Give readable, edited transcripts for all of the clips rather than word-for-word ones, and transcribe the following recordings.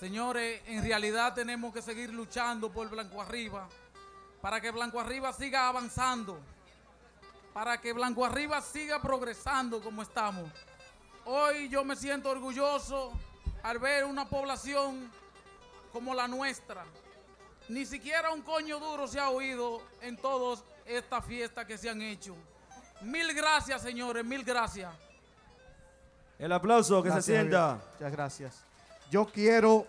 Señores, en realidad tenemos que seguir luchando por Blanco Arriba, para que Blanco Arriba siga avanzando, para que Blanco Arriba siga progresando como estamos. Hoy yo me siento orgulloso al ver una población como la nuestra. Ni siquiera un coño duro se ha oído en todas estas fiestas que se han hecho. Mil gracias, señores, mil gracias. El aplauso, que Gracias, se sienta. Javier. Muchas gracias. Yo quiero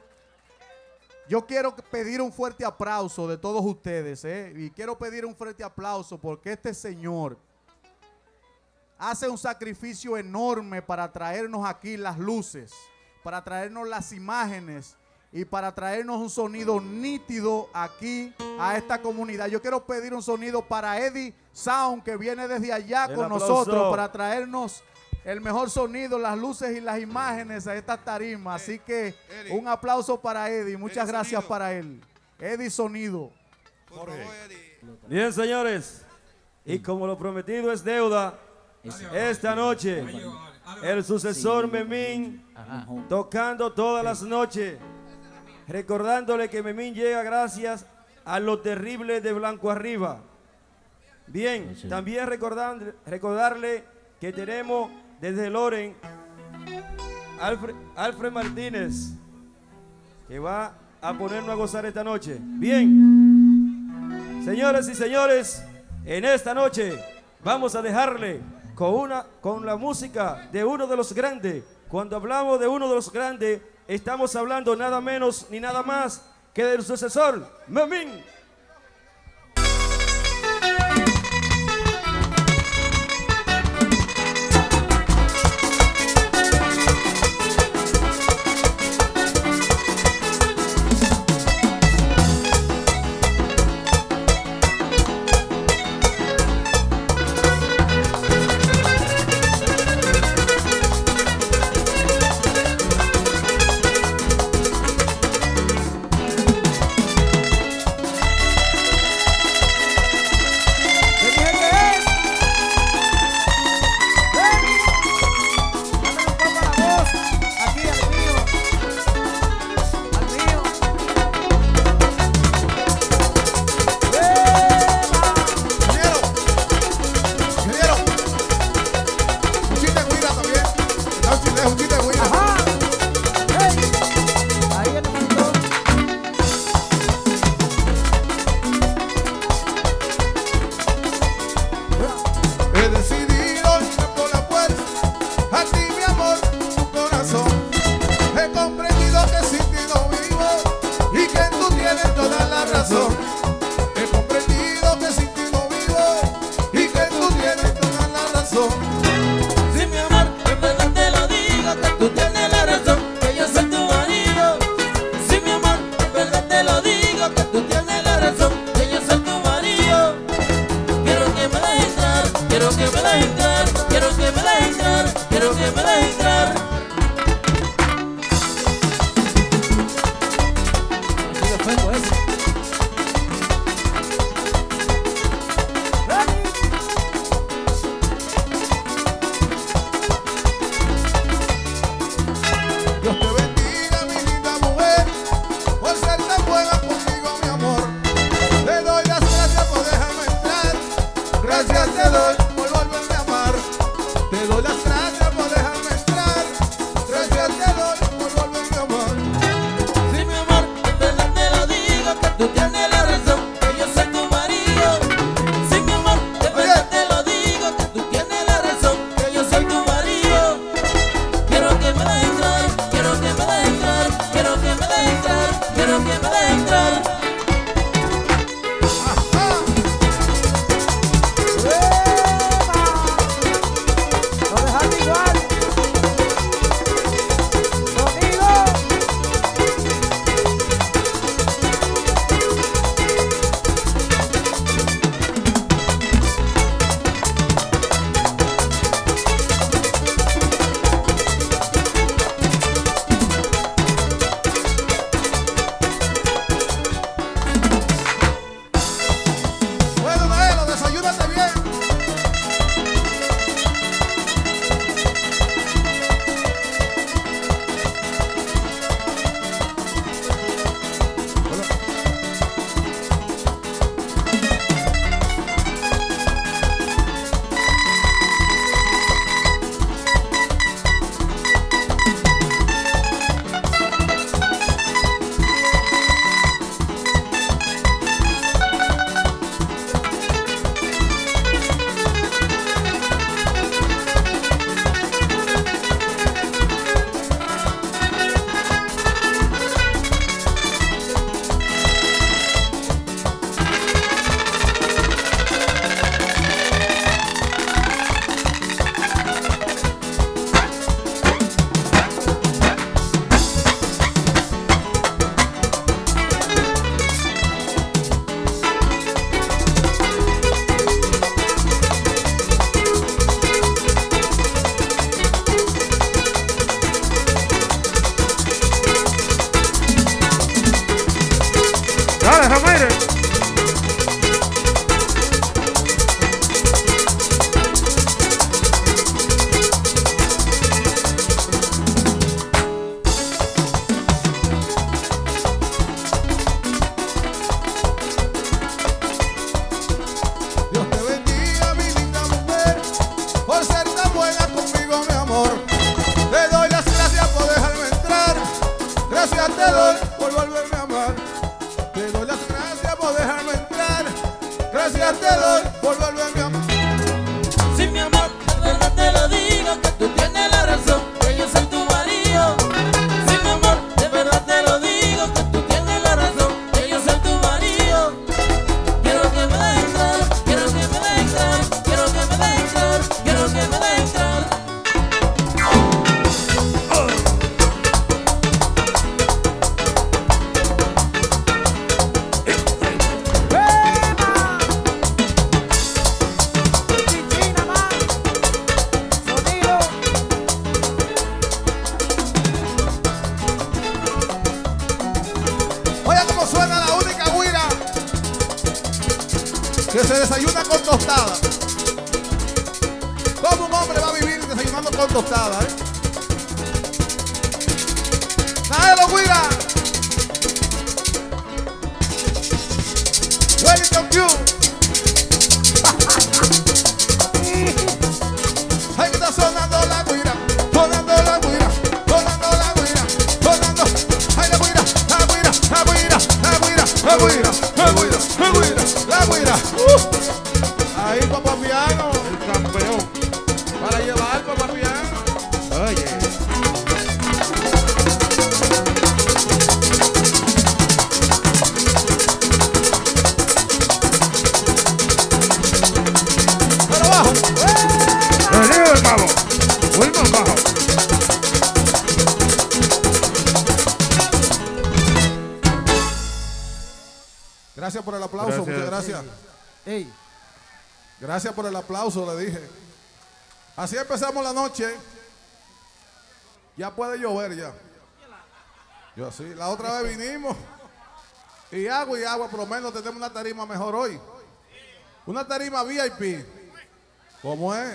pedir un fuerte aplauso de todos ustedes, y quiero pedir un fuerte aplauso porque este señor hace un sacrificio enorme para traernos aquí las luces, para traernos las imágenes y para traernos un sonido nítido aquí a esta comunidad. Yo quiero pedir un sonido para Eddie Sound, que viene desde allá El con aplauso. nosotros para traernos el mejor sonido, las luces y las imágenes a esta tarima. Así que un aplauso para Eddie. Muchas gracias para él. Eddie Sonido. Bien, señores. Y como lo prometido es deuda, esta noche el sucesor Memín tocando todas las noches, recordándole que Memín llega gracias a lo terrible de Blanco Arriba. Bien, también recordarle que tenemos desde Loren Alfred Martínez, que va a ponernos a gozar esta noche. Bien, señores y señores, en esta noche vamos a dejarle con la música de uno de los grandes. Cuando hablamos de uno de los grandes, estamos hablando nada menos ni nada más que del sucesor Memín. deja, mire. Dios te bendiga, mi linda mujer, por ser tan buena conmigo, mi amor. Te doy las gracias por dejarme entrar. Gracias te doy por volverme a amar. Te doy las gracias por dejarme entrar. Gracias te doy por volverme a amar. Sí, mi amor, de verdad te lo digo, que tú tienes la razón, que yo soy tu marido. Sí, mi amor, de verdad te lo digo, que tú tienes la razón, que yo soy tu marido. Quiero que me dejes entrar, quiero que me dejes entrar, quiero que me dejes entrar, quiero que me dejes entrar. Oye cómo suena la única guira que se desayuna con tostada. ¿Cómo un hombre va a vivir desayunando con tostada, ¡Naelo, guira! Wellington Q. Ahí está sonando la guira, sonando la guira, sonando la guira, sonando. Ay, la guira, la guira, la guira, la guira, la guira, la guira, la guira, la guira. Ahí, papá piano, el campeón. Para llevar, papá piano. Oye. Pero abajo. Vení, hermano. Wilman bajo. Gracias por el aplauso, muchas gracias. Ey, Gracias por el aplauso, le dije. Así empezamos la noche. Ya puede llover ya. Yo sí. La otra vez vinimos. Y agua, por lo menos tenemos una tarima mejor hoy. Una tarima VIP. ¿Cómo es?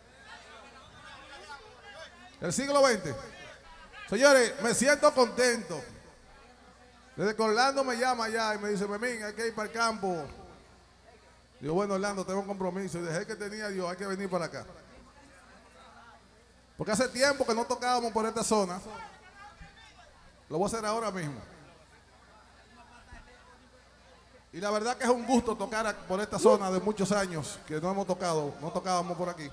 El siglo XX. Señores, me siento contento. Desde que Orlando me llama allá y me dice, Memín, hay que ir para el campo. Digo, bueno, Orlando, tengo un compromiso. Y dejé que tenía Dios, hay que venir para acá. Porque hace tiempo que no tocábamos por esta zona. Lo voy a hacer ahora mismo. Y la verdad que es un gusto tocar por esta zona de muchos años que no hemos tocado, no tocábamos por aquí.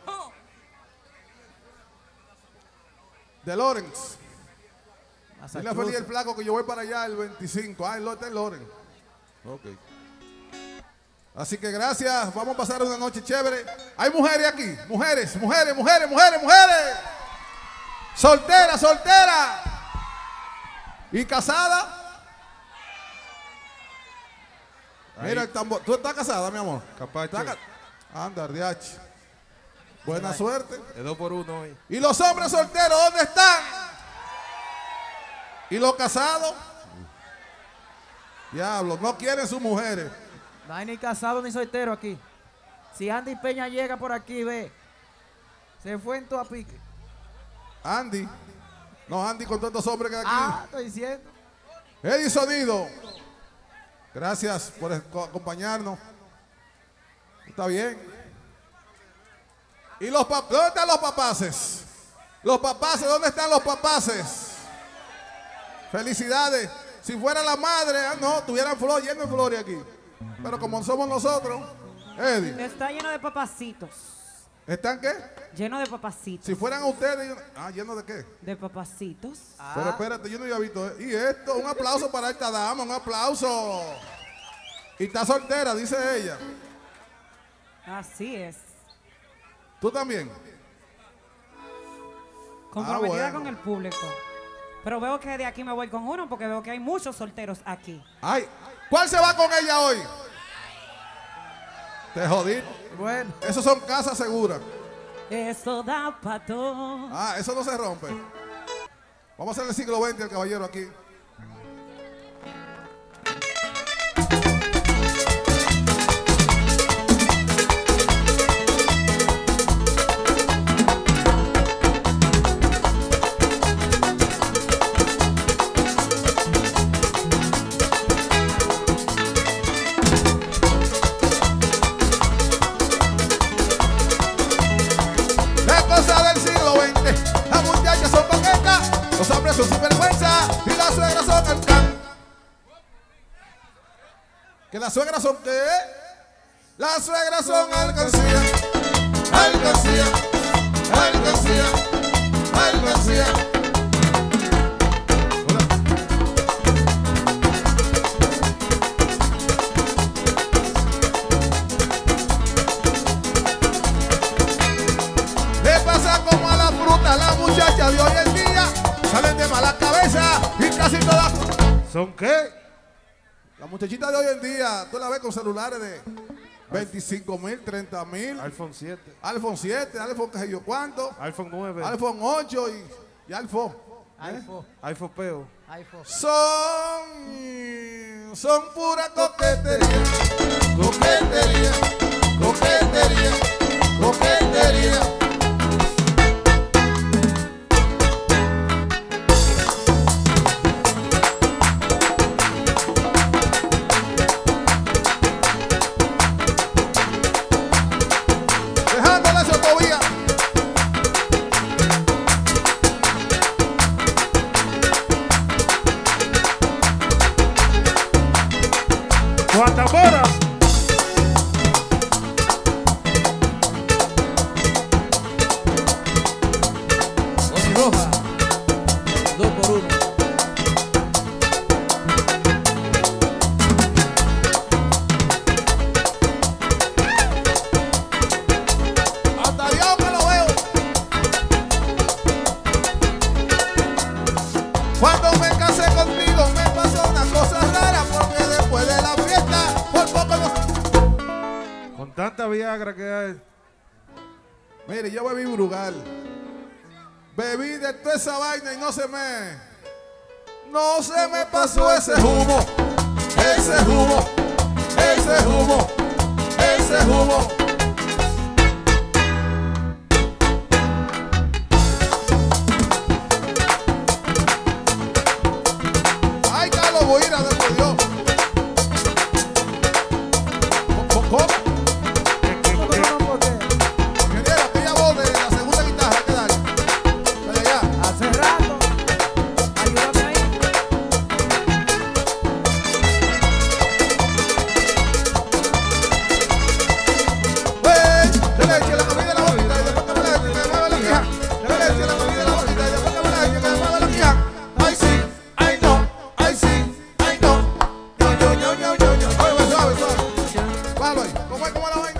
De Lawrence. Dile a Feliz el Flaco que yo voy para allá el 25. Ah, está en Lawrence. Ok. Así que gracias, vamos a pasar una noche chévere. Hay mujeres aquí, mujeres. Soltera. ¿Y casada? Mira el tambor. ¿Tú estás casada, mi amor? Capacho. Anda, Ardiachi. Buena suerte. De 2 por 1 hoy. ¿Y los hombres solteros dónde están? ¿Y los casados? Diablo, no quieren sus mujeres. No hay ni casado ni soltero aquí. Si Andy Peña llega por aquí, ve. Se fue en tu apique. Andy. No, Andy con tantos hombres que hay aquí. Ah, estoy diciendo. Eddie Sonido. Gracias por acompañarnos. Está bien. ¿Y los papás? ¿Dónde están los papaces? Los papaces, ¿dónde están los papaces? Felicidades. Si fuera la madre, no, tuvieran flor, lleno de flores aquí. Pero como somos nosotros, Eddie. Está lleno de papacitos. ¿Están qué? Lleno de papacitos. Si fueran ustedes, ¿lleno de qué? De papacitos. Pero espérate, yo no había visto. ¿Y esto? Un aplauso para esta dama, un aplauso. Y está soltera, dice ella. Así es. ¿Tú también? Comprometida bueno. con el público. Pero veo que de aquí me voy con uno porque veo que hay muchos solteros aquí. Ay, ¿cuál se va con ella hoy? Te jodí. Bueno. Esos son casas seguras. Eso da pato. Eso no se rompe. Vamos a hacer el siglo XX el caballero aquí. suegras son el can. ¿Que las suegras son qué? Las suegras son alcancía, alcancía, alcancía, alcancía. Le pasa como a la fruta, las muchachas de hoy en día salen de mala cabeza y casi todas. ¿Son qué? La muchachita de hoy en día, tú la ves con celulares de 25,000, 30,000. iPhone 7. iPhone 7, iPhone qué sé yo cuánto. iPhone 9. iPhone 8 y iPhone. iPhone Peo. Son pura coquetería, coquetería, coquetería, coquetería. Dejándola esa autovía. Guatamora. Roja, 2x1. Hasta Dios que lo veo. Cuando me casé contigo me pasó una cosa rara porque después de la fiesta por poco no. Con tanta Viagra que hay. Mire, yo bebí Brugal. Bebí de toda esa vaina y no se me pasó ese humo, ese humo, ese humo, ese humo. Ay, Carlos Boira, de Dios. ¿Cómo? Ingeniero, aquella voz de la segunda guitarra, ¿qué tal? Dale allá. Hace rato. Ayúdame ahí. Pues, le eché la comida a la boquita y después que me la eche, que me mueve la quija. Le eché la comida a la boquita y después que me la eche, que me mueve la quija. Ay sí, ay no, ay sí, ay no. Yo, yo, yo, yo, yo. Oye, suave, suave. Bájalo ahí. ¿Cómo es la vaina?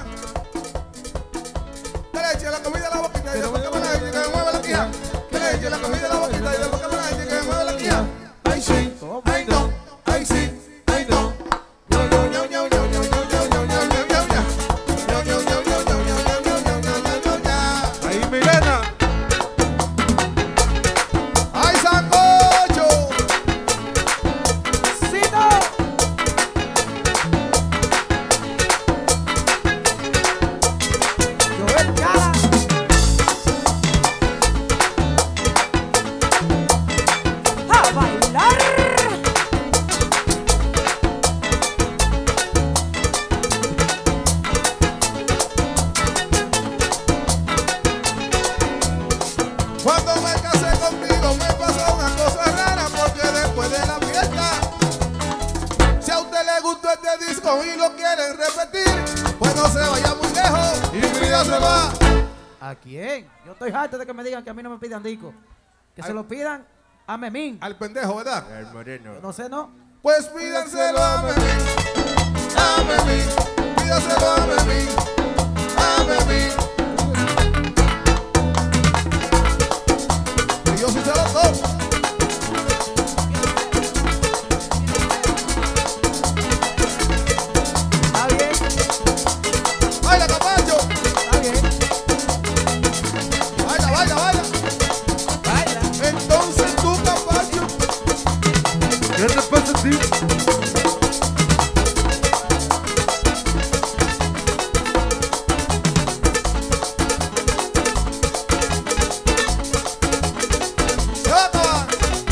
Le eché la comida a la boquita y después que me la eche, que me mueve la quija. Le eché la comida a la boquita y después que me la eche, que me mueve la quija. Ay sí, ay no, ay sí, ay no. Yo, yo, yo, yo, yo, yo, yo, yo, yo, yo, yo, yo, yo. Yo, yo, yo, yo, yo, yo, yo, yo, yo, yo, yo, yo. Ahí Milena. ¡Ay, sancocho! ¡Cito! Joel Cala. ¡A bailar! Cuando me casé contigo me pasó una cosa rara porque después de la fiesta, si a usted le gustó este disco y lo quieren repetir, pues no se vaya muy lejos y mi vida se va. ¿A quién? Yo estoy harto de que me digan que a mí no me pidan disco. Que se lo pidan a Memín. Al pendejo, ¿verdad? El moreno. No sé, ¿no? Pues pídanselo a Memín, a Memín, pídanselo a Memín, a Memín. Y yo sí se lo toco. Está bien, ¡Baila, Capacho! está bien. ¡Baila, baila, baila! Baila. Entonces tú, Capacho, ¿Qué te pasa a ti? se va a acabar.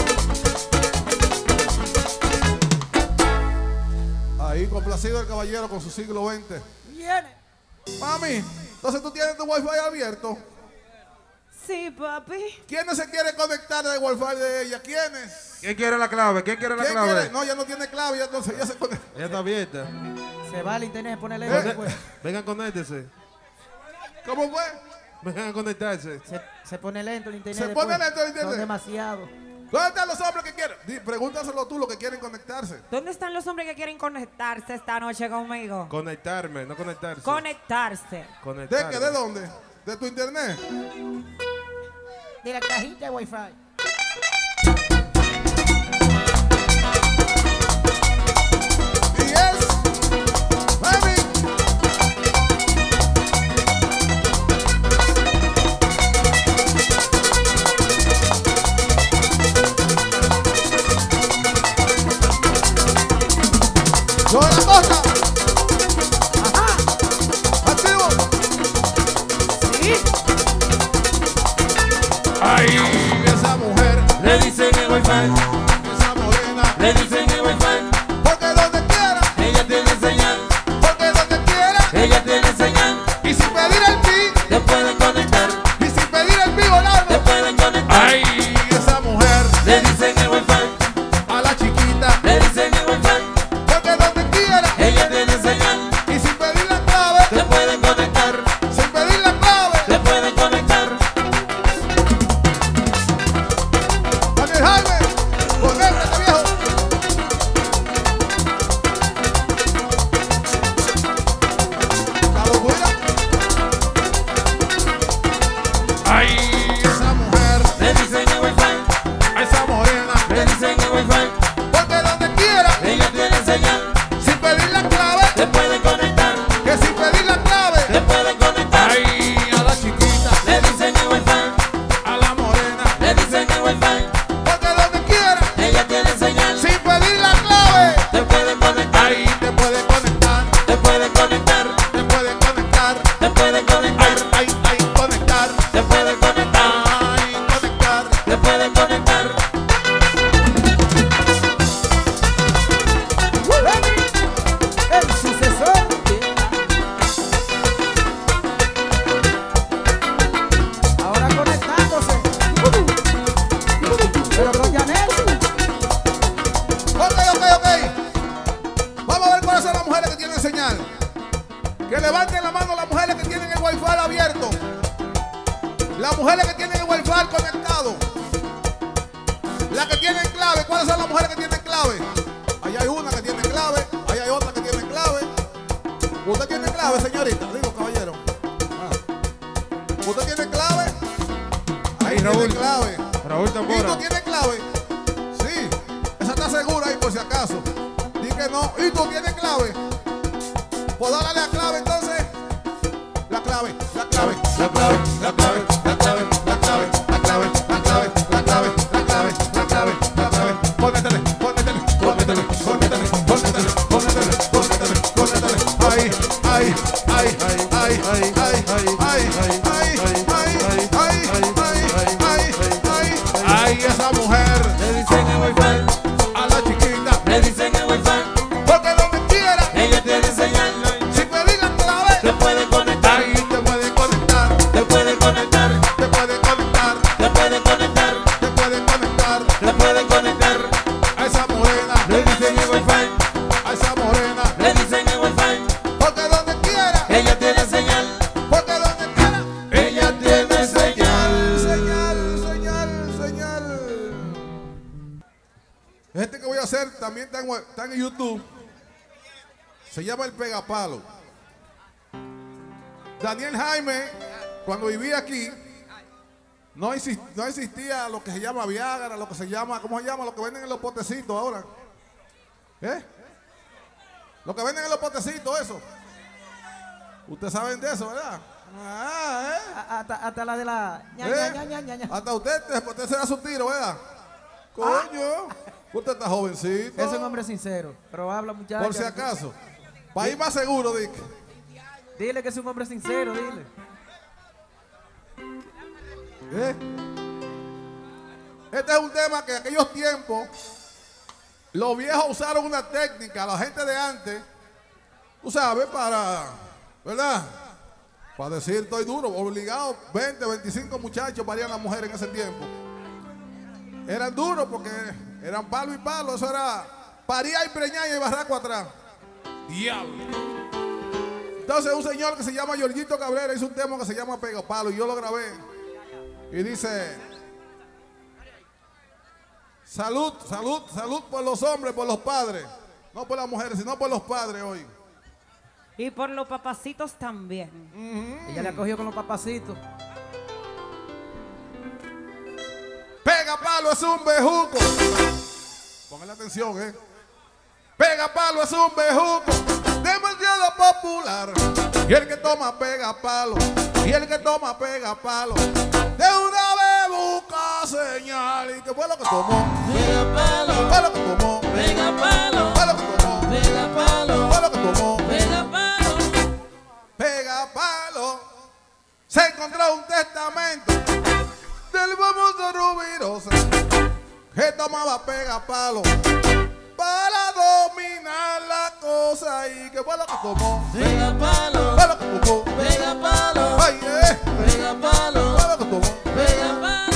Ahí, complacido el caballero con su siglo XX. Viene. Mami, entonces tú tienes tu wifi abierto. Sí, papi. ¿Quiénes se quiere conectar al Wi-Fi de ella? ¿Quiénes? ¿Quién quiere la clave? ¿Quién quiere la ¿Quién clave? quiere? No, ya no tiene clave, ya entonces ya se conecta. Ella está abierta. Se va al internet, ponele. Vengan, conéctense. ¿Cómo fue? Vengan a conectarse. Se pone lento el internet. Se pone después. lento el internet. Son demasiado. ¿Dónde están los hombres que quieren? Pregúntaselo tú, los que quieren conectarse. ¿Dónde están los hombres que quieren conectarse esta noche conmigo? Conectarme, no conectarse. Conectarse. ¿De Conectarme. qué? ¿De dónde? ¿De tu internet? De la cajita de Wi-Fi. Y es... ¡Baby! ¡Sobre la costa! ¡Ajá! ¡Activo! Sí. ¡Ay! Esa mujer, Le dicen el wifi, esa morena, le dicen el wifi, porque donde quiera, ella tiene señal, porque donde quiera, ella tiene señal, y sin pedir el pi, te pueden conectar, y sin pedir el pi volarlo. te pueden conectar. ¡Ay! Esa mujer, Le dicen el wifi, a la chiquita, le dicen el wifi, porque donde quiera, ella tiene señal, y sin pedir la clave, te pueden conectar, sin pedir la clave. te pueden conectar. Daniel Jaime, conéctate, viejo. La locura. Ay, esa mujer, Le dicen el wifi, esa morena, le dicen el wifi, porque donde quiera, ella tiene señal, sin pedir la clave, te pueden conectar, que sin pedir la te clave. pueden conectar. Ay, a la chiquita, Le dicen el wifi, a la morena, le dicen el wifi, porque donde quiera, ella tiene señal, sin pedir la clave. te pueden conectar, Ahí te puede conectar, te pueden conectar, te puede conectar. te pueden conectar, Ay, conectar. te pueden conectar, Ay, conectar. te pueden conectar. El sucesor. Ahora conectándose. Pero con Janet. Ok. Vamos a ver cuáles son las mujeres que tienen señal. Que levanten la mano las mujeres que tienen el wifi abierto. Las mujeres que tienen el wifi conectado. Las que tienen clave. ¿Cuáles son las mujeres que tienen clave? Allá hay una que tiene clave. Allá hay otra que tiene clave. ¿Usted tiene clave, señorita? Digo, caballero. ¿Usted tiene clave? Ahí Raúl. tiene clave. Raúl ¿Y tú Tambora. tienes clave? Sí. Esa está segura ahí por si acaso. Di que no. ¿Y tú tienes clave? Pues dale la clave entonces. La clave, la clave, la clave, la clave, la clave, la clave, la clave, la clave, la clave, la clave, la clave, la clave. Conéctale, conéctale, conéctale, conéctale, conéctale, conéctale, conéctale, conéctale. Ay, ay, ay, ay, ay, ay, ay, ay, ay, ay, ay, ay, ay, ay, ay, esa mujer, Le dicen el wifi, a la chiquita, le dicen el wifi, porque donde quiera, ella tiene señal, sin pedir la clave, te pueden conectar, ahí te puede conectar, te pueden conectar, te puede conectar, te pueden conectar, te puede conectar. te pueden conectar. A esa morena, Le dicen el wifi, a esa morena, le dicen el wifi, porque donde quiera, ella tiene señal, porque donde quiera, ella tiene señal. señal, señal, señal. Este que voy a hacer también está en YouTube. Se llama El Pegapalo. Daniel Jaime, cuando vivía aquí, no existía lo que se llama Viagra, lo que se llama, ¿cómo se llama? Lo que venden en los potecitos ahora. ¿Eh? Lo que venden en los potecitos, eso. Ustedes saben de eso, ¿verdad? Ah, ¿eh? Hasta la de la. Ña, ¿Eh? ña, ña, ña, ña. Hasta usted se da su tiro, ¿verdad? Coño, usted está jovencito. Es un hombre sincero, pero habla muchacho. Por si acaso. Para ir más seguro, Dick. Dile que es un hombre sincero, dile. ¿Eh? Este es un tema que en aquellos tiempos los viejos usaron una técnica, la gente de antes, tú sabes, para, ¿verdad? Para decir estoy duro, obligado, 20, 25 muchachos parían las mujeres en ese tiempo. Eran duros porque eran palo y palo, eso era paría y preñar y barraco atrás. Diablo. Entonces un señor que se llama Giorgito Cabrera hizo un tema que se llama Pega Palo y yo lo grabé. Y dice: salud, salud, salud por los hombres, por los padres. No por las mujeres, sino por los padres hoy. Y por los papacitos también. Ella le acogió con los papacitos. Pega Palo es un bejuco. Póngale atención, Pega Palo es un bejuco demasiado popular. Y el que toma pega palo, y el que toma pega palo, de una vez busca señal. ¿Y qué fue lo que tomó? Pega palo, Fue lo que tomó. pega palo, Fue lo que tomó. pega palo, Fue lo que tomó. pega palo. Pega Palo. Se encontró un testamento del famoso Rubirosa que tomaba pega palo para dominar la cosa. ¿Y qué fue lo que tomó? Pega palo, Fue lo que tomó. pega palo, Ay, pega palo, fue lo que tomó. pega palo.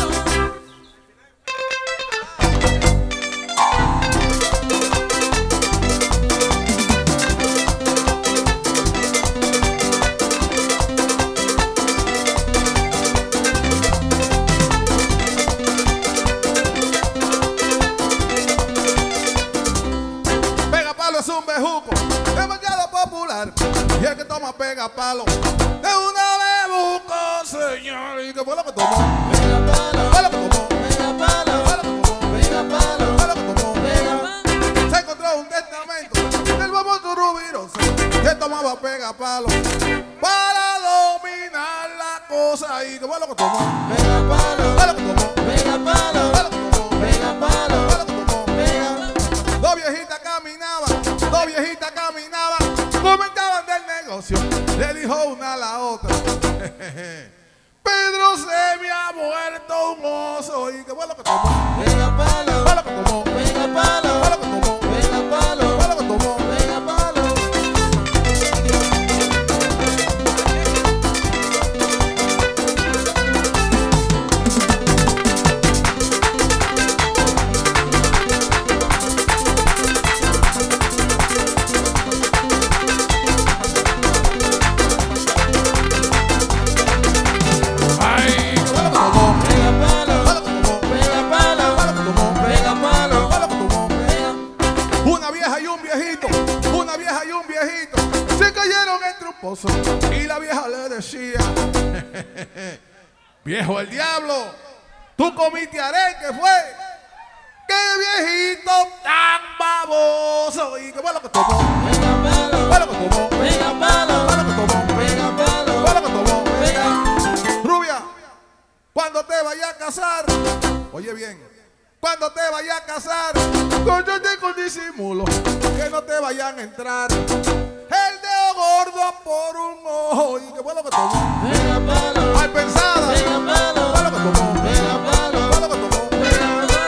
Pega Palo es un bejuco demasiado popular. Y el que toma pega palo de una vez buscó señor. ¿Y qué fue lo que tomó? Pega palo, Fue lo que tomó. pega palo, Fue lo que tomó. pega palo, Fue lo que tomó. pega palo. Se encontró un testamento del famoso Rubirosa que tomaba pega palo para dominar la cosa. ¿Y qué fue lo que tomó? Pega palo, Fue lo que tomó. pega palo, Fue lo que tomó. pega palo, Fue lo que tomó. pega palo. Dos viejitas caminaban, comentaban del negocio. Le dijo una a la otra: Pedro, se me ha muerto un oso. ¿Y qué fue lo que tomó? Pega palo, Fue lo que tomó. pega palo, Fue lo que tomó. pega palo, Fue lo que tomó. pega palo. Ay, ¿qué fue lo que tomó? Pega palo, Fue lo que tomó. pega palo, Fue lo que tomó. pega palo, Fue lo que tomó. pega. Una vieja y un viejito, una vieja y un viejito se cayeron entre un pozo y la vieja le decía: viejo el diablo, tú comiste arenque fue, qué viejito tan baboso. ¿Y qué fue lo que tomó? Pega palo, Fue lo que tomó. pega palo, Fue lo que tomó. pega palo, Fue lo que tomó. pega. Rubia, cuando te vayas a casar, oye bien, cuando te vayas a casar, cóllate con disimulo, que no te vayan a entrar el dedo gordo por un ojo. ¿Y qué fue lo que tomó? Pega palo, Mal pensada. pega palo, Fue lo que tomó. pega palo, Fue lo que tomó. pega palo.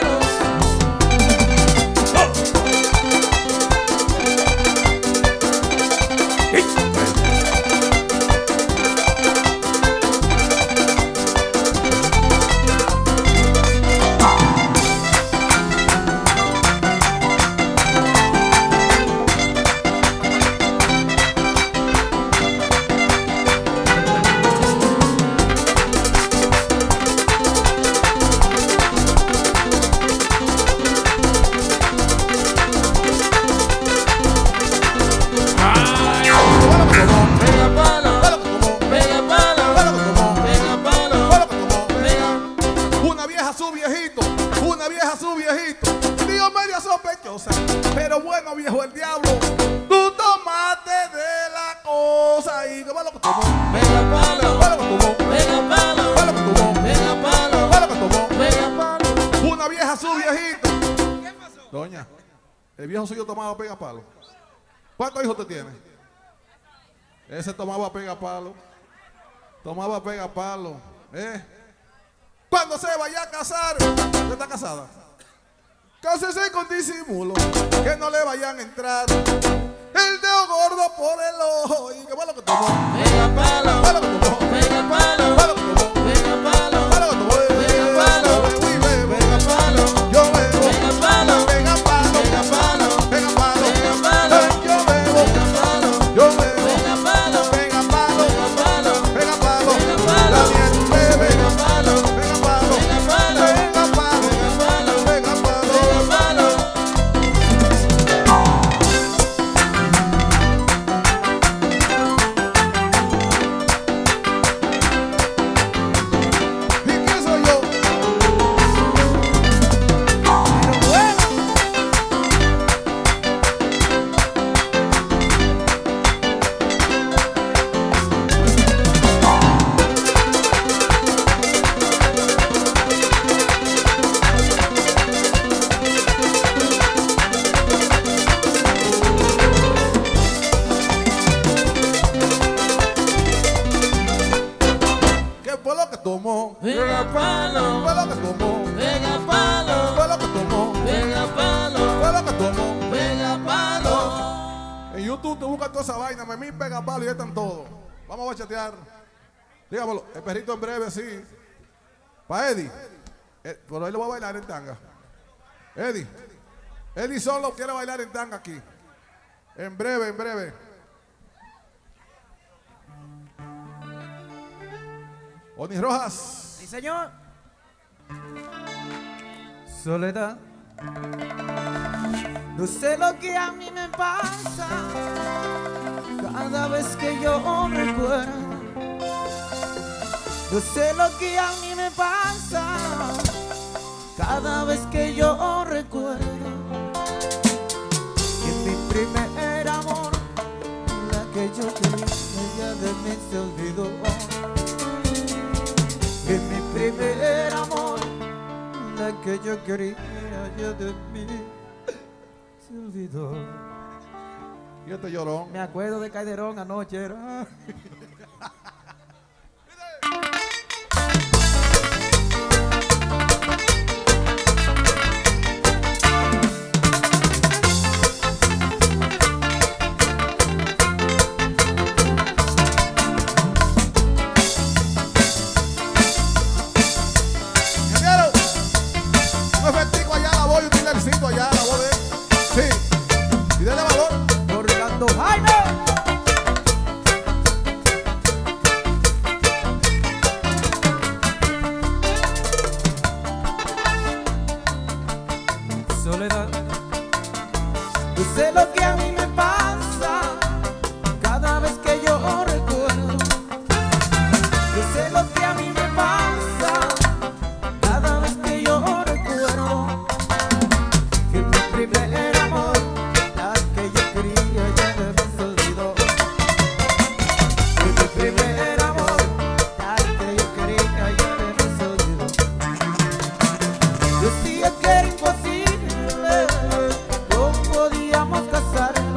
Pega palo, Fue lo que tomó. pega palo, Fue lo que tomó. pega palo, Fue lo que tomó. pega. Una vieja su viejito, una vieja su viejito, digo media sospechosa, pero bueno viejo el diablo, tú tomaste de la cosa. ¿Y qué fue lo que tomó? Pega palo, Fue lo que tomó. pega palo, Fue lo que tomó. pega palo, Fue lo que tomó. pega palo. Una vieja su viejito. Doña, el viejo suyo tomaba pega palo. ¿Cuántos hijos te tiene? Ese tomaba pega palo. Tomaba pega palo. Cuando se vaya a casar, ¿usted está casada? Cásese con disimulo, que no le vayan a entrar el dedo gordo por el ojo. ¿Y qué fue lo que tomó? Pega palo, ¿Qué fue lo que tomó? pega palo, ¿Qué fue lo que tomó? pega palo, ¿Qué fue lo que tomó? pega palo, Uy, bebo. pega palo, Yo bebo. pega palo, Pega palo. pega palo, Pega palo. pega palo, Yo bebo. pega palo, Yo bebo. pega palo, Pega palo. pega palo, Pega palo. pega palo, Daniel bebe. pega palo, Pega palo. pega palo, Pega palo. pega palo, Pega palo. pega palo. ¿Y quién soy yo? ¿Qué fue lo que tomó? Pega palo, ¿Qué fue lo que tomó? pega ¿Qué palo, fue lo que tomó? pega ¿Qué palo, fue lo que tomó? pega palo. En YouTube te buscan toda esa vaina, me pega palo y ya están todos. Vamos a bachatear. Dígamelo, el perrito en breve, sí. Para Eddie. Por ahí lo voy a bailar en tanga. Eddie. Eddie solo quiere bailar en tanga aquí. En breve, en breve. Oni Rojas. Sí, señor. Soledad. No sé lo que a mí me pasa cada vez que yo recuerdo. No sé lo que a mí me pasa cada vez que yo recuerdo que mi primer amor, la que yo quería, ella de mí se olvidó. Que mi primer amor, la que yo quería, ella de mí se olvidó. Y este llorón. Me acuerdo de Calderón anoche, era. Ingeniero, un efectico allá, la voy, un dilercito allá, la voy de él. Sí. Y dele valor. Orlando Jaime. Soledad. Yo sé lo que a mí me pasa cada vez que yo recuerdo. Yo sé lo que a mí me pasa cada vez que yo recuerdo que mi primer amor, la que yo quería, ya de mí se olvidó. Que mi primer amor, la que yo quería, ya de mí se olvidó. Decía que era imposible, no podíamos casarnos.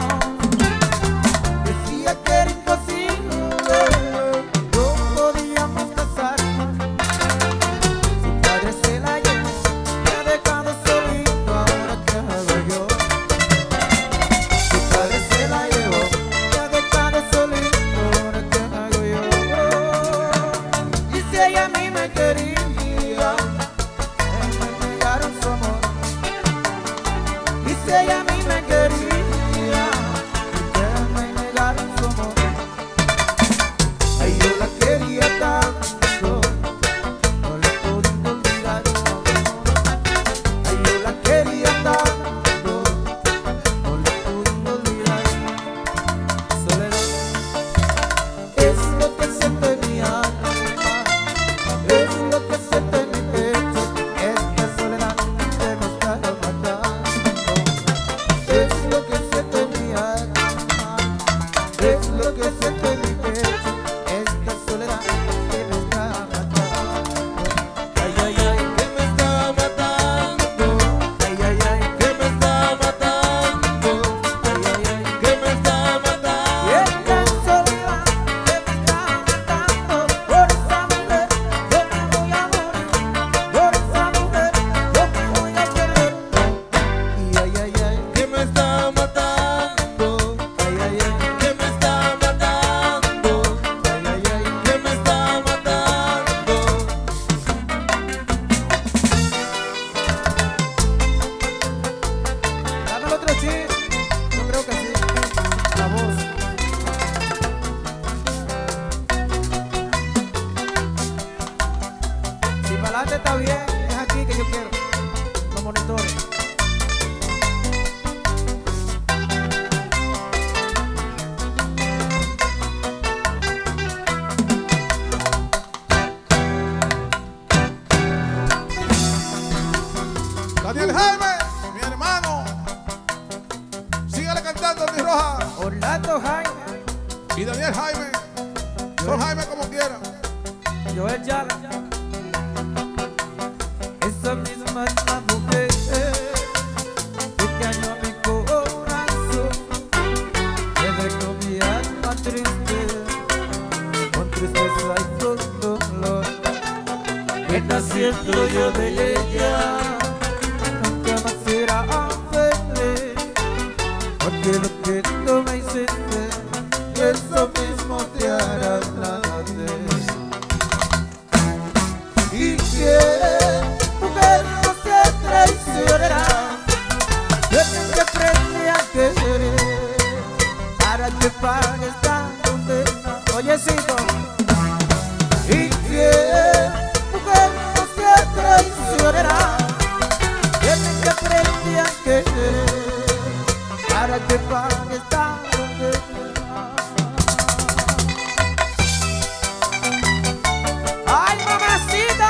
Rojas. Orlando Jaime, Y Daniel Jaime. Son Jaime como quieran. Joel Yala. Esa misma es la mujer que dañó mi corazón, que dejó mi alma triste, con tristeza y con dolor. Que naciendo yo de ella, nunca más será feliz, porque lo que tú me hiciste, eso mismo te hará la vez. Y que mujer no se traicionará, tienen que aprender a querer para que pague esta condena. Oyecito. Y que mujer no se traicionará, tienen que aprender a querer para que pague esta condena. ¡Ay, mamacita!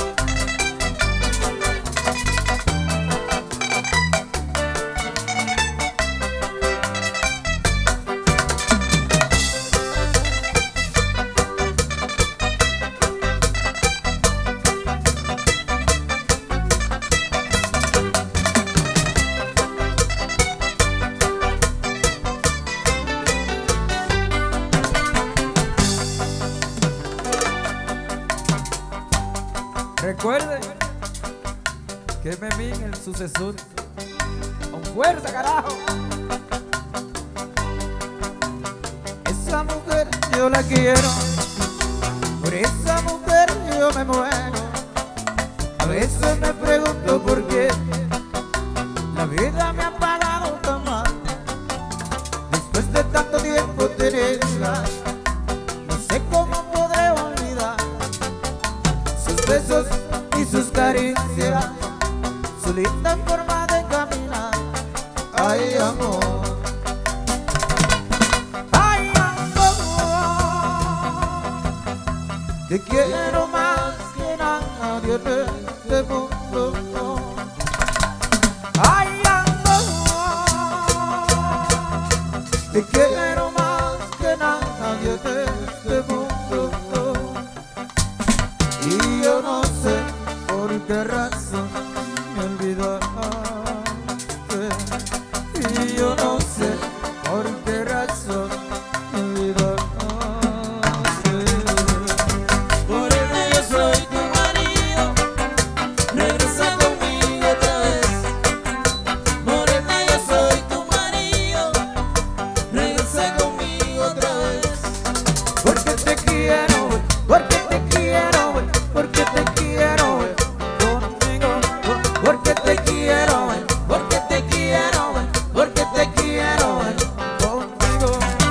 Recuerde que Memín, el sucesor, con fuerza, carajo. Esa mujer yo la quiero, por esa mujer yo me muero. A veces me pregunto por qué la vida me ha pagado tan mal. Después de tanto tiempo tenerla, no sé cómo podré olvidar sus besos y sus caricias, su linda forma de caminar. Ay, amor. Ay, amor. Te quiero más que nadie en este mundo. Ay, amor. Te quiero más que nadie en este mundo. Y yo no sé por qué razón me olvidaste. Y yo no sé por qué razón me olvidaste. Morena, yo soy tu marido, regresa conmigo otra vez. Morena, yo soy tu marido, regresa conmigo otra vez. Porque te quiero, porque te quiero, porque te quiero conmigo. Porque te quiero, porque te quiero, porque te quiero conmigo.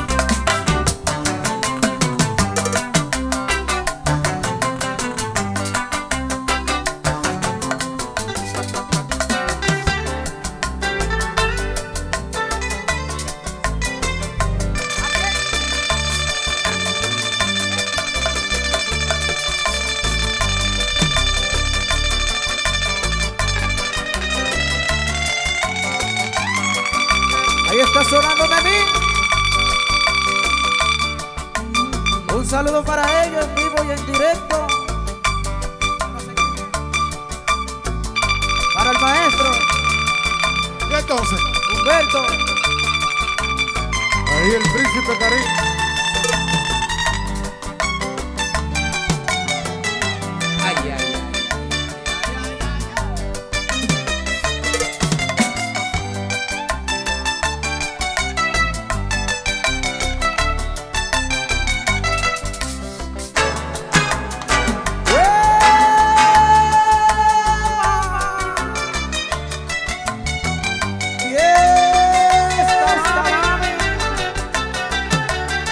Ahí está sonando Memín. Un saludo para ellos en vivo y en directo. Para el maestro Y entonces, Humberto. ahí el príncipe Karim. Ay, ay, ay. Y esta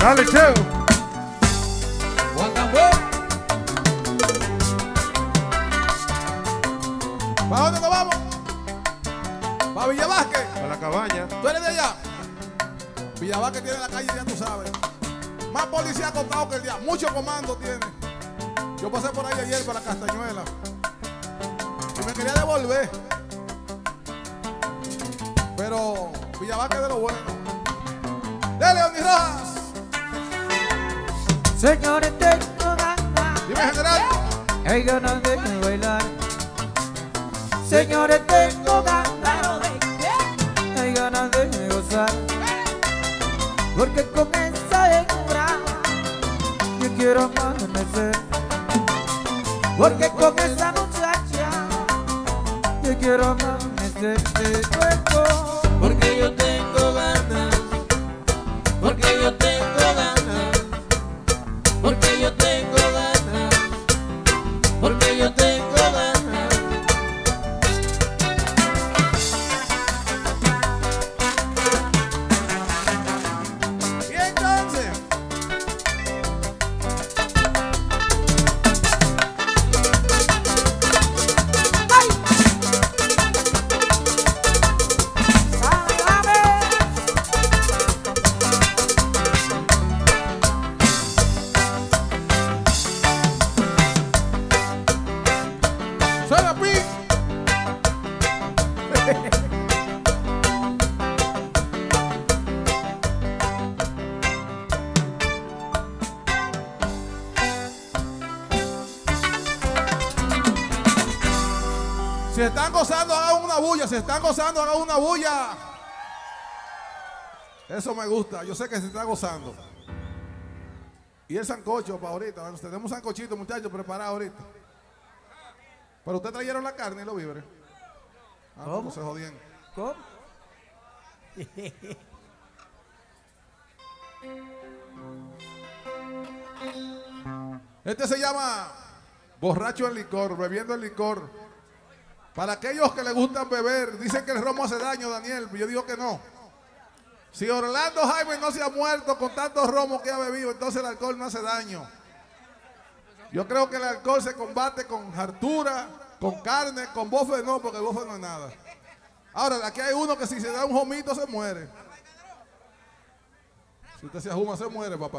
Dale, Cheo. Juan Tambor. ¿Para dónde nos vamos? ¿Para Villa Vázquez? A la cabaña. ¿Tú eres de allá? Villa Vázquez tiene la calle, ya tú sabes. Más policía acostado que el día. Mucho comando tiene. Yo pasé por ahí ayer para Castañuela. Y me quería devolver. Pero Villa Vázquez de lo bueno. ¡Dale, Oni Rojas! Señores, tengo ganas. Dime, general. Hay ganas de bailar. Señores, tengo ganas. Hay ganas de gozar. Porque con esa hembra yo quiero amanecer. Porque con esa muchacha yo quiero amanecer de nuevo. Porque yo tengo ganas, porque yo tengo ganas, porque yo tengo ganas, porque yo tengo ganas. Y entonces, suena pi. Si están gozando, hagan una bulla. Si están gozando, hagan una bulla. Eso me gusta. Yo sé que se está gozando. Y el sancocho para ahorita. Bueno, tenemos un sancochito, muchachos, preparado ahorita. Pero ustedes trajeron la carne y los víveres. Ah, ¿Cómo? no se jodían. ¿Cómo? Este se llama borracho en licor, bebiendo el licor. Para aquellos que les gustan beber, dicen que el romo hace daño, Daniel. Yo digo que no. Si Orlando Jaime no se ha muerto con tantos romos que ha bebido, entonces el alcohol no hace daño. Yo creo que el alcohol se combate con hartura, con carne, con bofe no, porque el bofe no es nada. Ahora, aquí hay uno que si se da un jomito se muere. Si usted se ajuma, se muere, papá.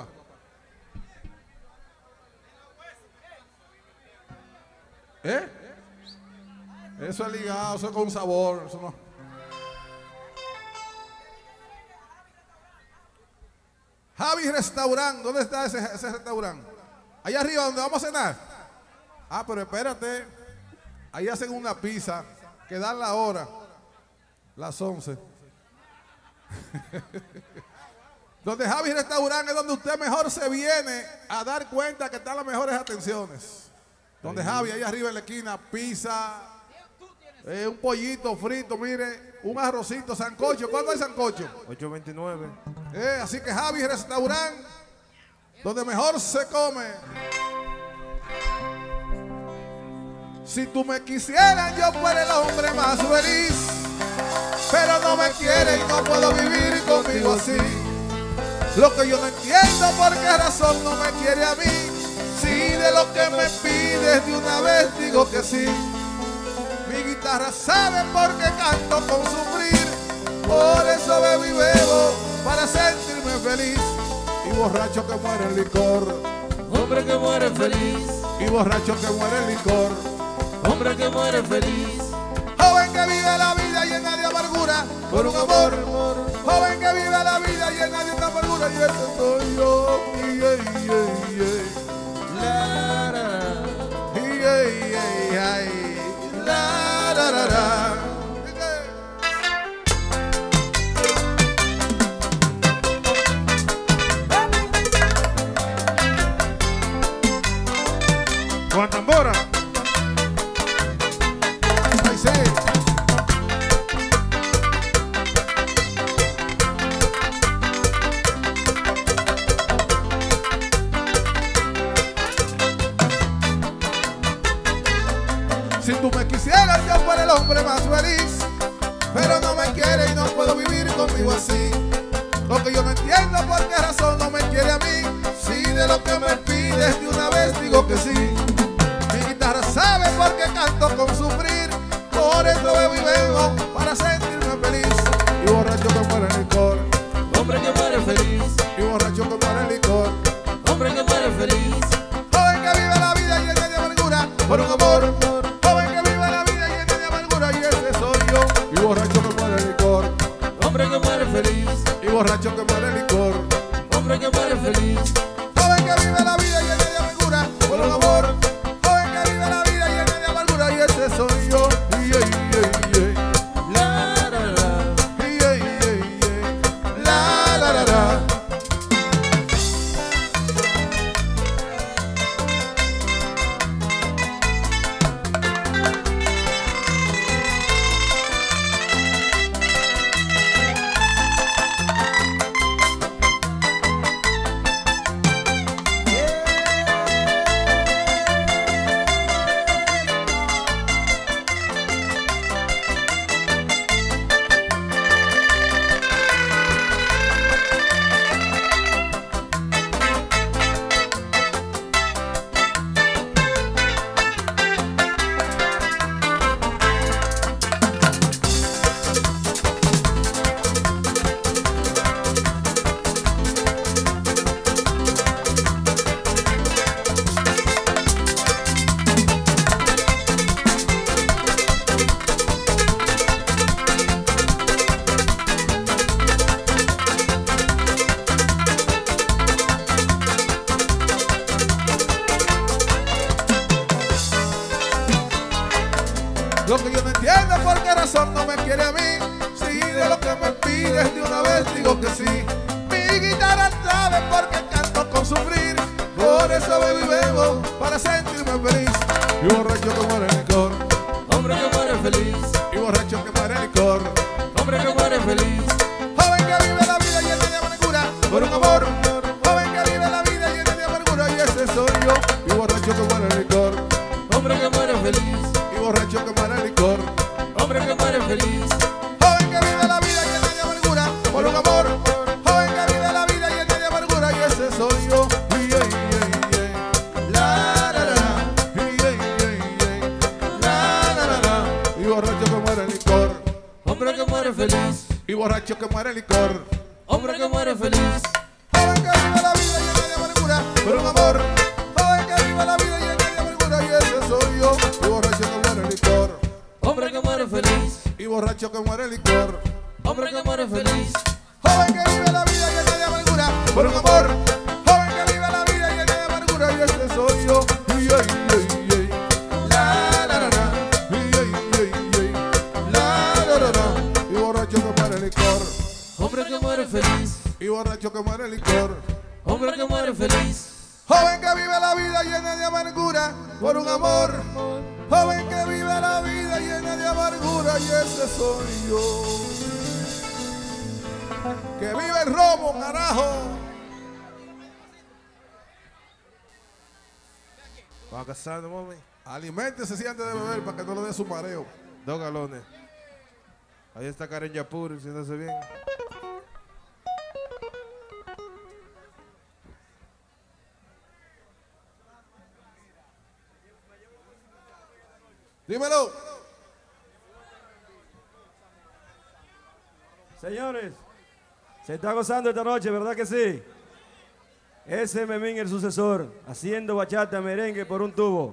¿Eh? Eso es ligado, eso es con sabor, eso no. Javi Restaurant, ¿dónde está ese restaurante? Allá arriba donde vamos a cenar. Ah, pero espérate, ahí hacen una pizza que dan la hora, las 11. Donde Javi Restaurant es donde usted mejor se viene a dar cuenta que están las mejores atenciones. Donde Javi, ahí arriba en la esquina, pizza, un pollito frito, mire, un arrocito, sancocho. ¿Cuándo hay sancocho? 829. Así que Javi Restaurant, donde mejor se come. Si tú me quisieras, yo fuera el hombre más feliz. Pero no me quieres y no puedo vivir conmigo así. Lo que yo no entiendo, por qué razón no me quiere a mí. Si de lo que me pides de una vez digo que sí. Mi guitarra sabe por qué canto con sufrir. Por eso bebo y bebo para sentirme feliz. Y borracho que muere en licor. Hombre que muere feliz, Y borracho que muere en licor. hombre que muere feliz. Joven que vive la vida llena de amargura por un amor. Joven que vive la vida llena de una amargura. Y ese soy yo. La, la, La, la, la, la. Juan Tambora. Ay, sí. Si tú me quisieras, yo fuera el hombre más feliz. Pero no me quieres y no puedo vivir conmigo así. Lo que yo no entiendo por qué razón no me quiere a mí. Si de lo que me pides de una vez digo que sí. Mi guitarra sabe por qué canto con sufrir. Por eso bebo y bebo para sentirme feliz. Y borracho que muere el licor. Hombre que muere feliz, Y borracho que muere el licor. hombre que muere feliz, Joven que vive la vida llena de amargura por un amor. Joven que vive la vida llena de amargura y ese soy yo. Y borracho que muere el licor. hombre que muere feliz, Y borracho que muere el licor. hombre que muere feliz, Joven que vive la vida llena de amargura por un amor. Joven que vive la vida llena de amargura y ese soy yo. la la la. La la la la. Lo que yo no entiendo por qué razón no me quiere a mí. Si de lo que me pides de una vez digo que sí. Mi guitarra sabe por qué canto con sufrir. Por eso bebo y bebo para sentirme feliz. Y borracho que muere el licor. Hombre que muere feliz, Y borracho que muere el licor. hombre que muere feliz, Joven que vive la vida llena de amargura por un amor. Joven que vive la vida llena de amargura y ese soy yo. Y borracho que muere el licor. hombre que muere feliz, Y borracho que muere el licor. hombre que muere feliz, Joven que vive la vida llena de amargura por un amor. Joven que vive la vida llena de amargura y ese soy yo. La la la. La la la. Y borracho que muere el licor. hombre que muere feliz, Y borracho que muere el licor. hombre que muere feliz, Joven que vive la vida llena de amargura por un amor. Joven que vive la vida llena de amargura y ese soy yo. Y borracho que muere el licor. hombre que muere feliz, Y borracho que muere el licor. hombre que muere feliz, Joven que vive la vida llena de amargura por un amor. Joven que vive la vida llena de amargura y ese soy yo. La la la la. La la la la. Y borracho que muere el licor. hombre que muere feliz, Y borracho que muere el licor. hombre que muere feliz, Joven que vive la vida llena de amargura por un amor. Joven que vive la vida llena de amargura y ese soy yo. Que vive el robo, carajo. Va casando, mami. Aliméntese si antes de beber para que no le dé su mareo. 2 galones. Ahí está Karen Yapur, haciéndose bien. Dímelo. Señores, se está gozando esta noche, ¿verdad que sí? Ese Memín, el sucesor, haciendo bachata, merengue por un tubo.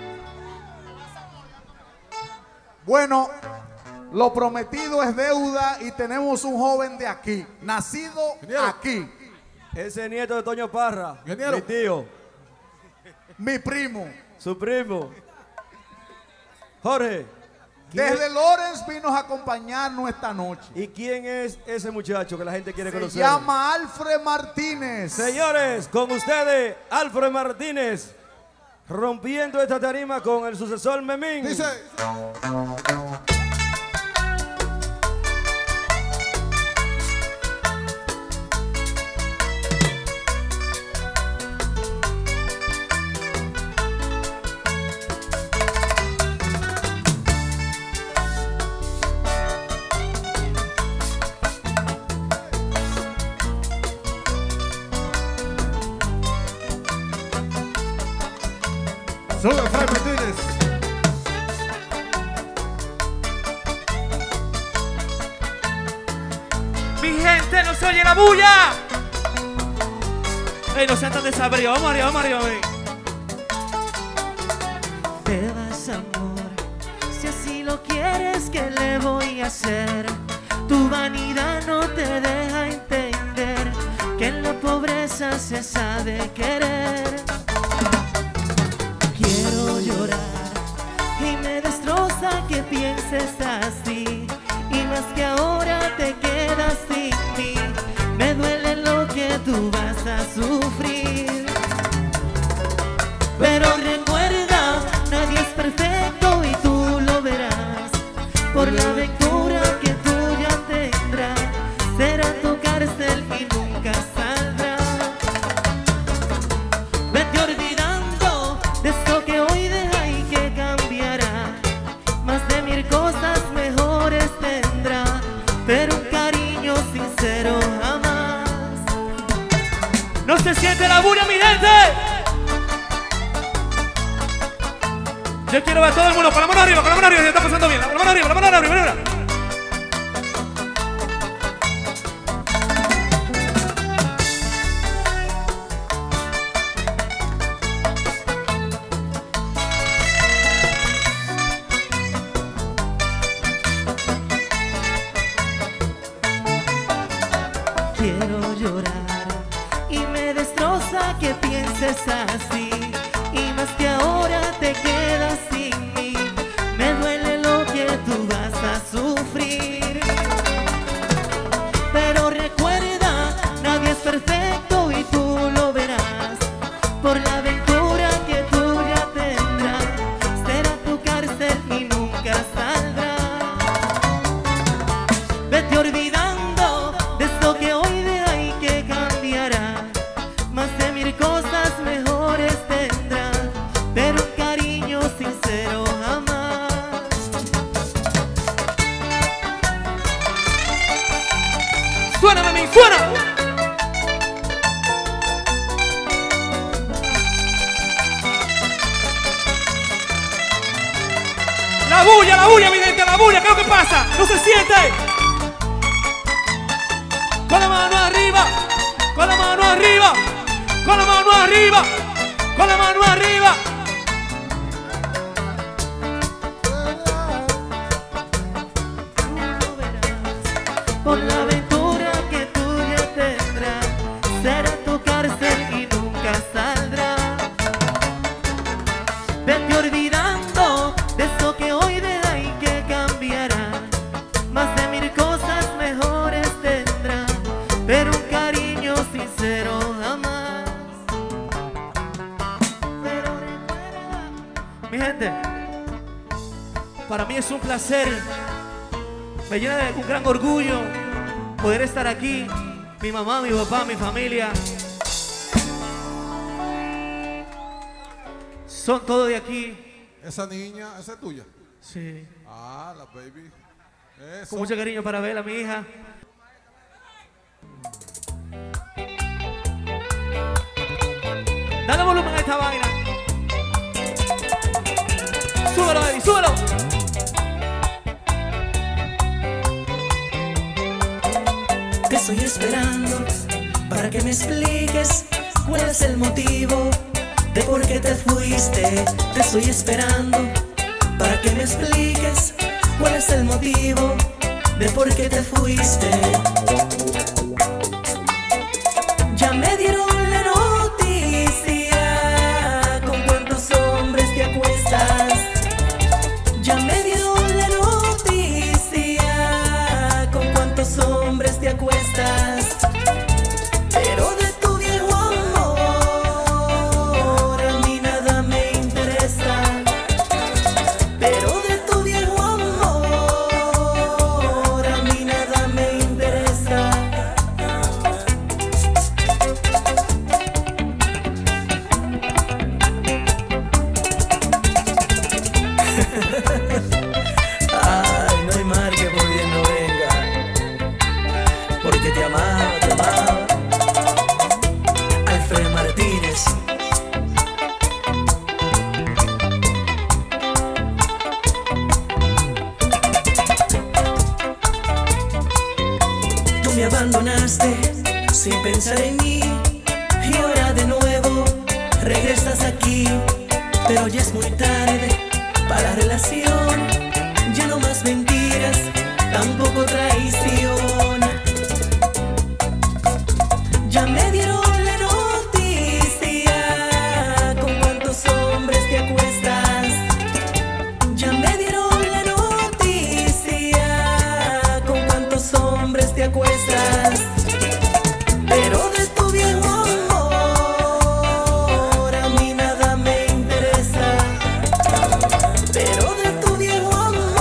Bueno, lo prometido es deuda y tenemos un joven de aquí, nacido Ingeniero. aquí, Ese nieto de Toño Parra, Ingeniero. mi tío, mi primo. su primo. Jorge, ¿quién Desde Lawrence vino a acompañarnos esta noche. ¿y quién es ese muchacho que la gente quiere Se conocer? llama Alfred Martínez. Señores, con ustedes, Alfred Martínez, rompiendo esta tarima con el sucesor Memín. Dice. Sube, Fray Martínez. Mi gente, no se oye la bulla. Ey, no sean tan desabridos. Vamos arriba, vamos arriba, ven. Te vas, amor, si así lo quieres, ¿qué le voy a hacer? Tu vanidad no te deja entender que en la pobreza se sabe querer. Quiero llorar y me destroza que pienses así, y más que ahora te quedas sin mí. Me duele lo que tú vas a sufrir, pero recuerda, nadie es perfecto y tú lo verás. Por la aventura que tú ya tendrás, será tu cárcel y nunca saldrás. Vete olvidando de esto que hoy deja y que cambiará. Más de 1000 cosas mejores tendrá, pero un cariño sincero jamás. No se siente la bulla, mi gente. Yo quiero ver a todo el mundo con la mano arriba, se está pasando bien. La mano arriba, la mano arriba, la mano arriba. Quiero llorar y me destroza que pienses así, y más que ahora te quedas sin mí. Me duele lo que tú vas a sufrir, pero recuerda, nadie es perfecto y tú lo verás. Por la aventura que tú ya tendrás, será tu cárcel y nunca saldrás. Vete olvidando de esto que hoy deja y que cambiará. Más de 1000 cosas mejores tendrá, pero un cariño sincero jamás. Suena, mami, suena. La bulla, mi gente, la bulla. ¿Qué es lo que pasa? No se siente. Con la mano arriba, con la mano arriba, con la mano arriba, con la mano arriba. Por la aventura que tú ya tendrás, será tu cárcel y nunca saldrás. Vete olvidando de eso que hoy deja y que cambiará. Más de 1000 cosas mejores tendrá, pero un cariño sincero jamás. Pero recuerda. Mi gente, para mí es un placer, me llena de un gran orgullo poder estar aquí. Mi mamá, mi papá, mi familia, son todos de aquí. Esa niña, esa es tuya. Sí. Ah, la baby. Eso. Con mucho cariño para Bella, mi hija. Dale volumen a esta vaina. Súbelo, baby, súbelo. Te estoy esperando para que me expliques cuál es el motivo de por qué te fuiste. Te estoy esperando para que me expliques cuál es el motivo de por qué te fuiste. Ya me dieron la noticia con cuántos hombres te acuestas. Ya me dieron la noticia con cuántos hombres te acuestas. Pero de tu viejo amor a mí nada me interesa. Pero de tu viejo amor a mí nada me interesa. marchaste sin pensar en mí y ahora de nuevo regresas aquí, pero ya es muy tarde para la relación. Ya no más mentiras, tampoco traición. Ya me dieron la noticia con cuántos hombres te acuestas. Ya me dieron la noticia con cuántos hombres te acuestas. Pero de tu viejo amor a mí nada me interesa. Pero de tu viejo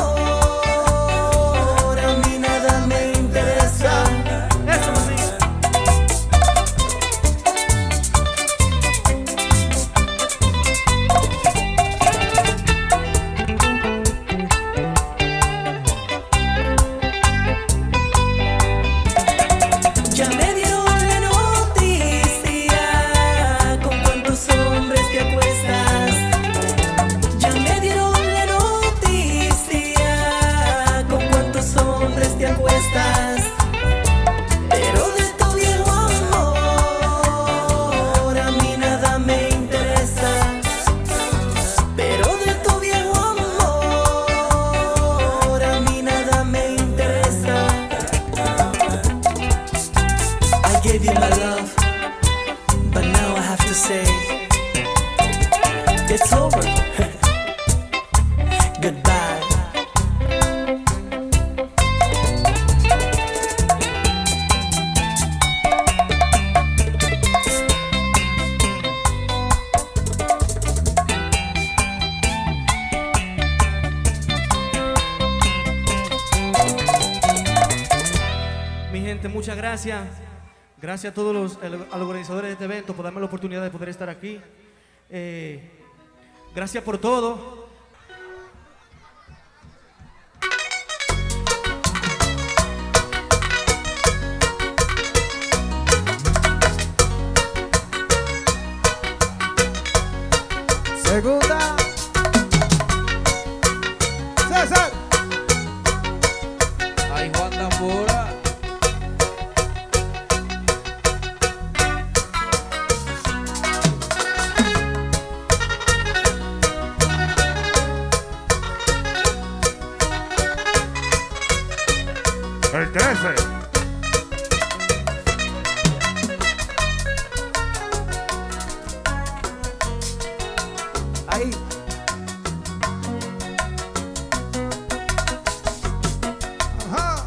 amor a mí nada me interesa. Eso sí. Ya me dieron la noticia con cuántos hombres te acuestas. Ya me dieron la noticia con cuántos hombres te acuestas. Pero de tu viejo amor a mí nada me interesa. Pero de tu viejo amor a mí nada me interesa. I gave you my love, but now I have to say it's over. Goodbye. Mi gente, muchas gracias. Gracias a todos los organizadores de este evento por darme la oportunidad de poder estar aquí. Gracias por todo. Segunda. César. Ay, Juan Tambora. El 13. Ahí. Ajá.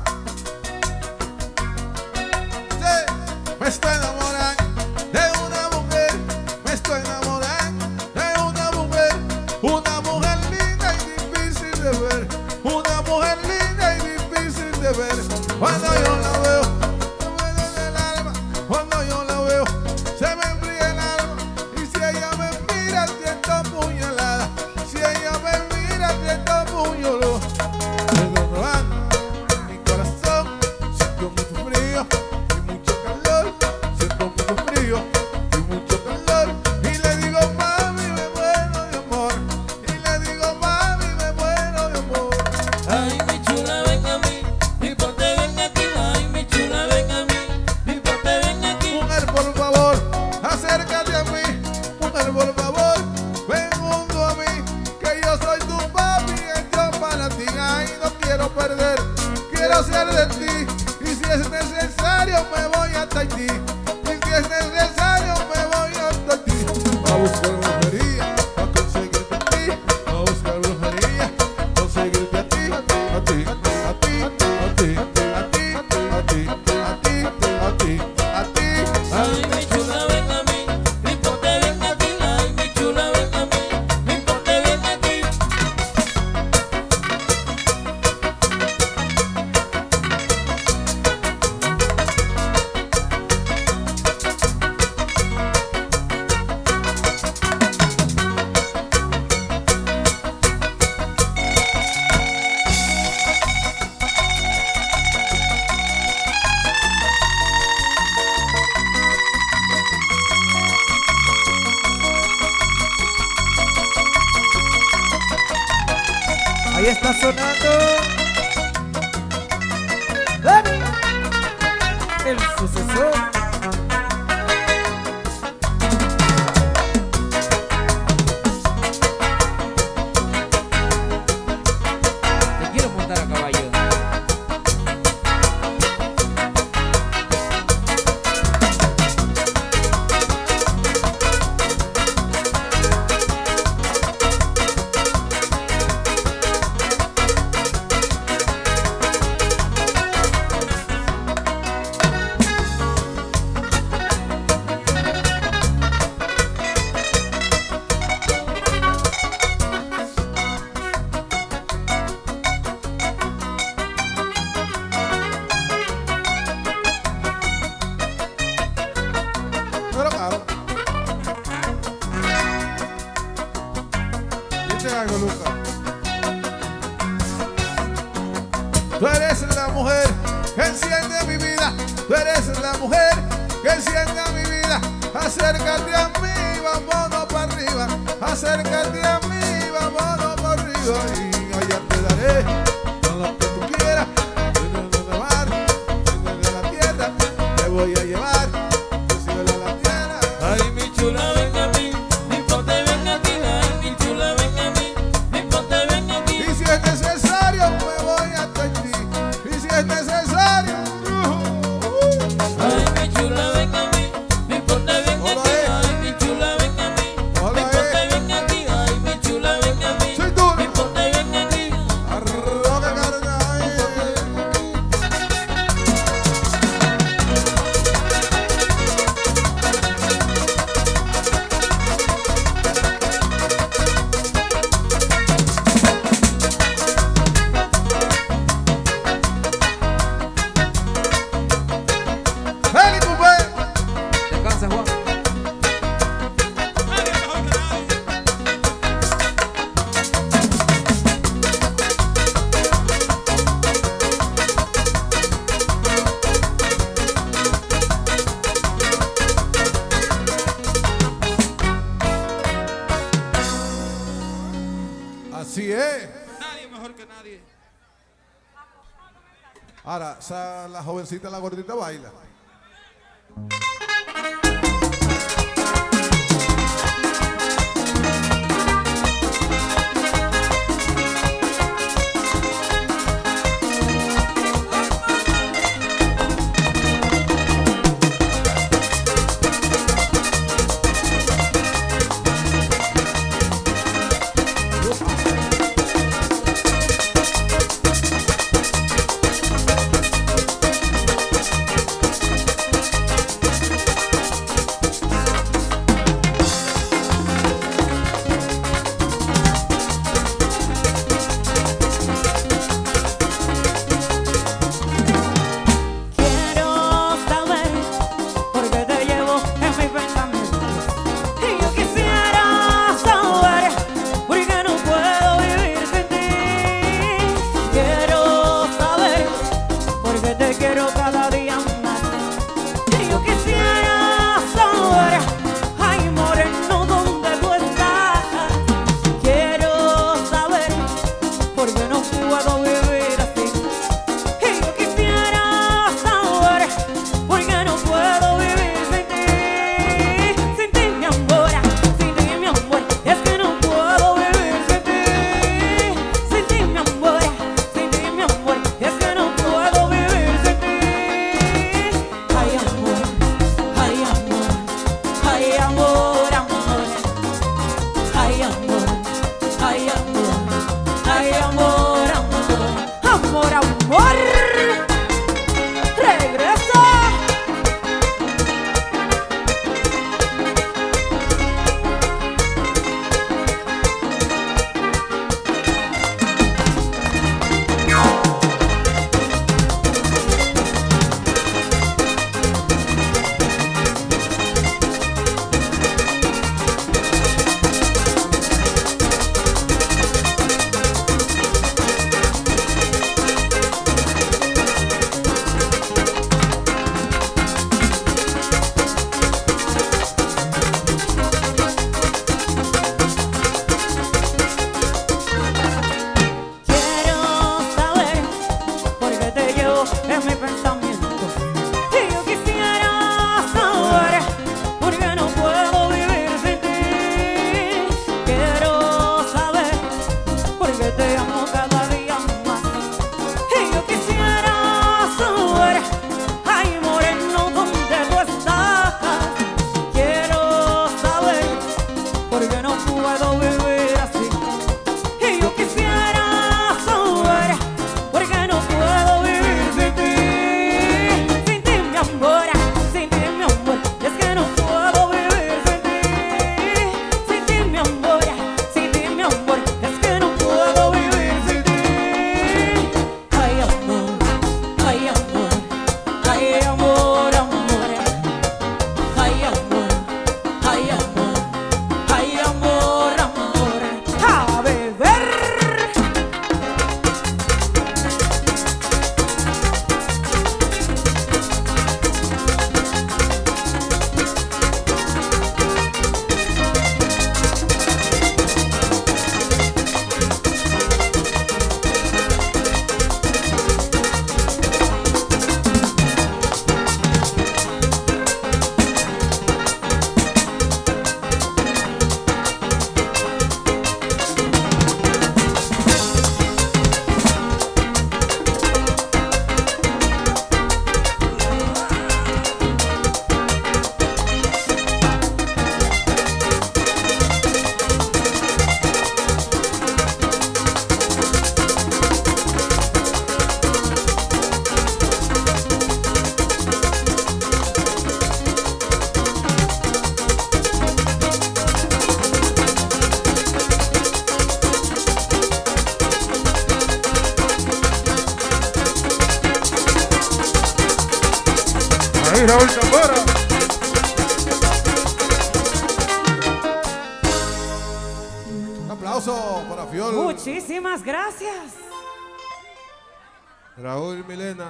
Sí. Me estoy enamorando de una mujer. Me estoy enamorando de una mujer linda y difícil de ver. Una mujer linda y difícil de ver. Cuando yo la veo, se me duele el alma. Cuando yo la veo, se me enfría el alma. Y si ella me mira, siento puñalada. Si ella me mira, siento puñalada. Desdobando mi corazón, siento mucho frío y mucho calor. Siento mucho frío y mucho calor. Y le digo, mami, me muero de amor. Y le digo, mami, me muero de amor. Ay, mi chula, ven a mí, mi pote, ven aquí. Ay, mi chula, ven a mí, mi pote, ven aquí. Mujer, por favor, acércate a mí. Mujer, por favor, ven junto a mí. Que yo soy tu papi, hecho para ti. Ay, no quiero perder, quiero ser de ti. Y si es necesario, me voy a Tahití. Y si es necesario, me voy a Tahití. A buscar brujería, a conseguirte a ti. A buscar brujería, a conseguirte a ti. A ti, a ti, a ti, a ti, a ti, a ti, a ti, a ti, a ti. Ay, mi chula, ven a mí, mi pote, ven aquí. Ay, mi chula, ven a mí, mi pote, ven aquí. Ahí está sonando. ¡Dani! el sucesor. Te quiero montar a caballo. Pero claro. Dice algo, Lucas. Tú eres la mujer que enciende mi vida. Tú eres la mujer que enciende mi vida. Acércate a mí, vámonos para arriba. Acércate a mí, vámonos para arriba. Y allá te daré todo lo que tú quieras. Desde el mar, desde la tierra, te voy a llevar. Del cielo a la tierra. Ay, mi chula, ven a mí, mi pote, ven aquí. Ay, mi chula, ven a mí, mi pote, ven aquí. Y si es necesario, me voy hasta ti. Y si es necesario, Ay, mi chula, ven a mí, mi pote, ven Hola, aquí. Ay, mi chula, ven a mí, mi Hola, pote, ven aquí. Ay, mi chula, ven a mí, soy tú. mi pote, ven aquí. Arroga carnal. Felipe, pues. Descansa, Juan. Así es. Nadie mejor que nadie. Ahora, la jovencita, la gordita baila. Ahí Raúl Tambora. Un aplauso para Fiol. Muchísimas gracias. Raúl Milena.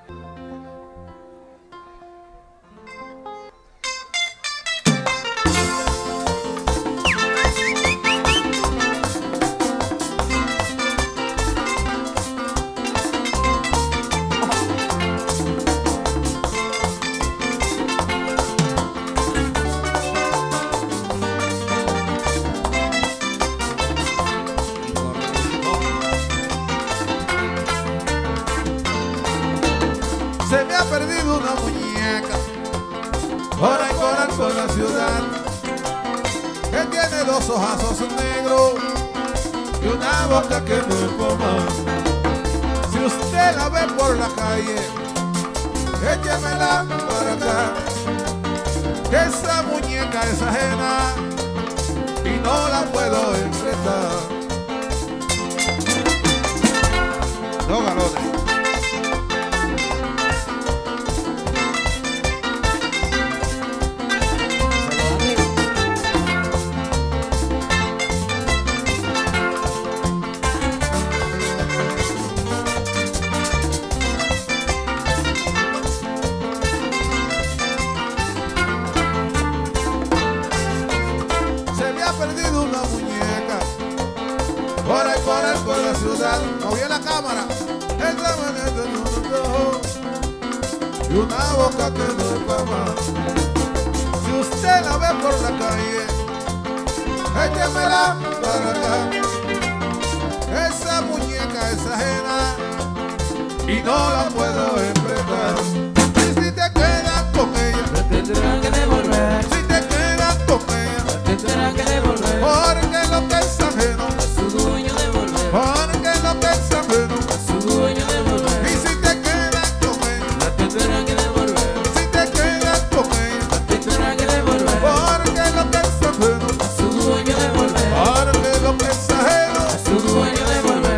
Se me ha perdido una muñeca, hora y coral por la ciudad, que tiene dos ojazos negros y una boca que no es coma. Si usted la ve por la calle, échemela para acá, que esa muñeca es ajena y no la puedo enfrentar. Dos galones. Se me ha perdido una muñeca, hora y coral por la ciudad. Moví la cámara, el ramanete en un ojo y una boca que no es cama. Si usted la ve por la calle, échemela para acá. Esa muñeca es ajena y no la puedo enfrentar. Y si te quedas con ella, Te tendrán que devolver, si te quedas con ella, te tendrán que devolver, porque lo que es ajeno, a su dueño devolver, porque lo que es ajeno. a su dueño devolver, Y si te quedas con ella, te tendrán que devolver, si te quedas con ella, te tendrán que devolver, porque lo que es ajeno, a su dueño devolver, porque lo que es ajeno. a su dueño devolver.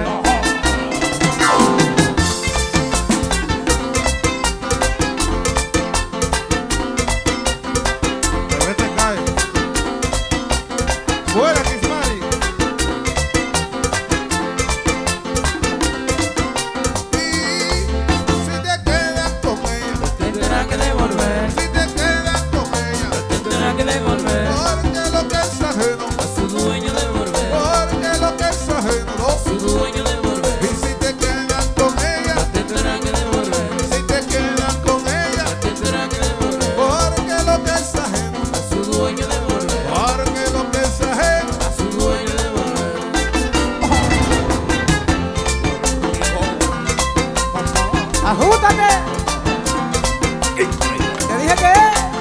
Bebé te cae. Fuera, Kismari. Y si te quedas con ella, Te tendrán que devolver, si te quedas con ella, te tendrán que devolver, porque lo que es ajeno, a su dueño devolver, porque lo que es ajeno. a su dueño devolver, Y si te quedas con ella, te tendrán que devolver, si te quedas con ella, te tendrán que devolver, porque lo que es ajeno, a su dueño devolver, porque lo que es ajeno. a su dueño devolver. ¡Ajústate! Te dije que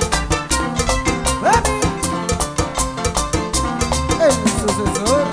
el sucesor.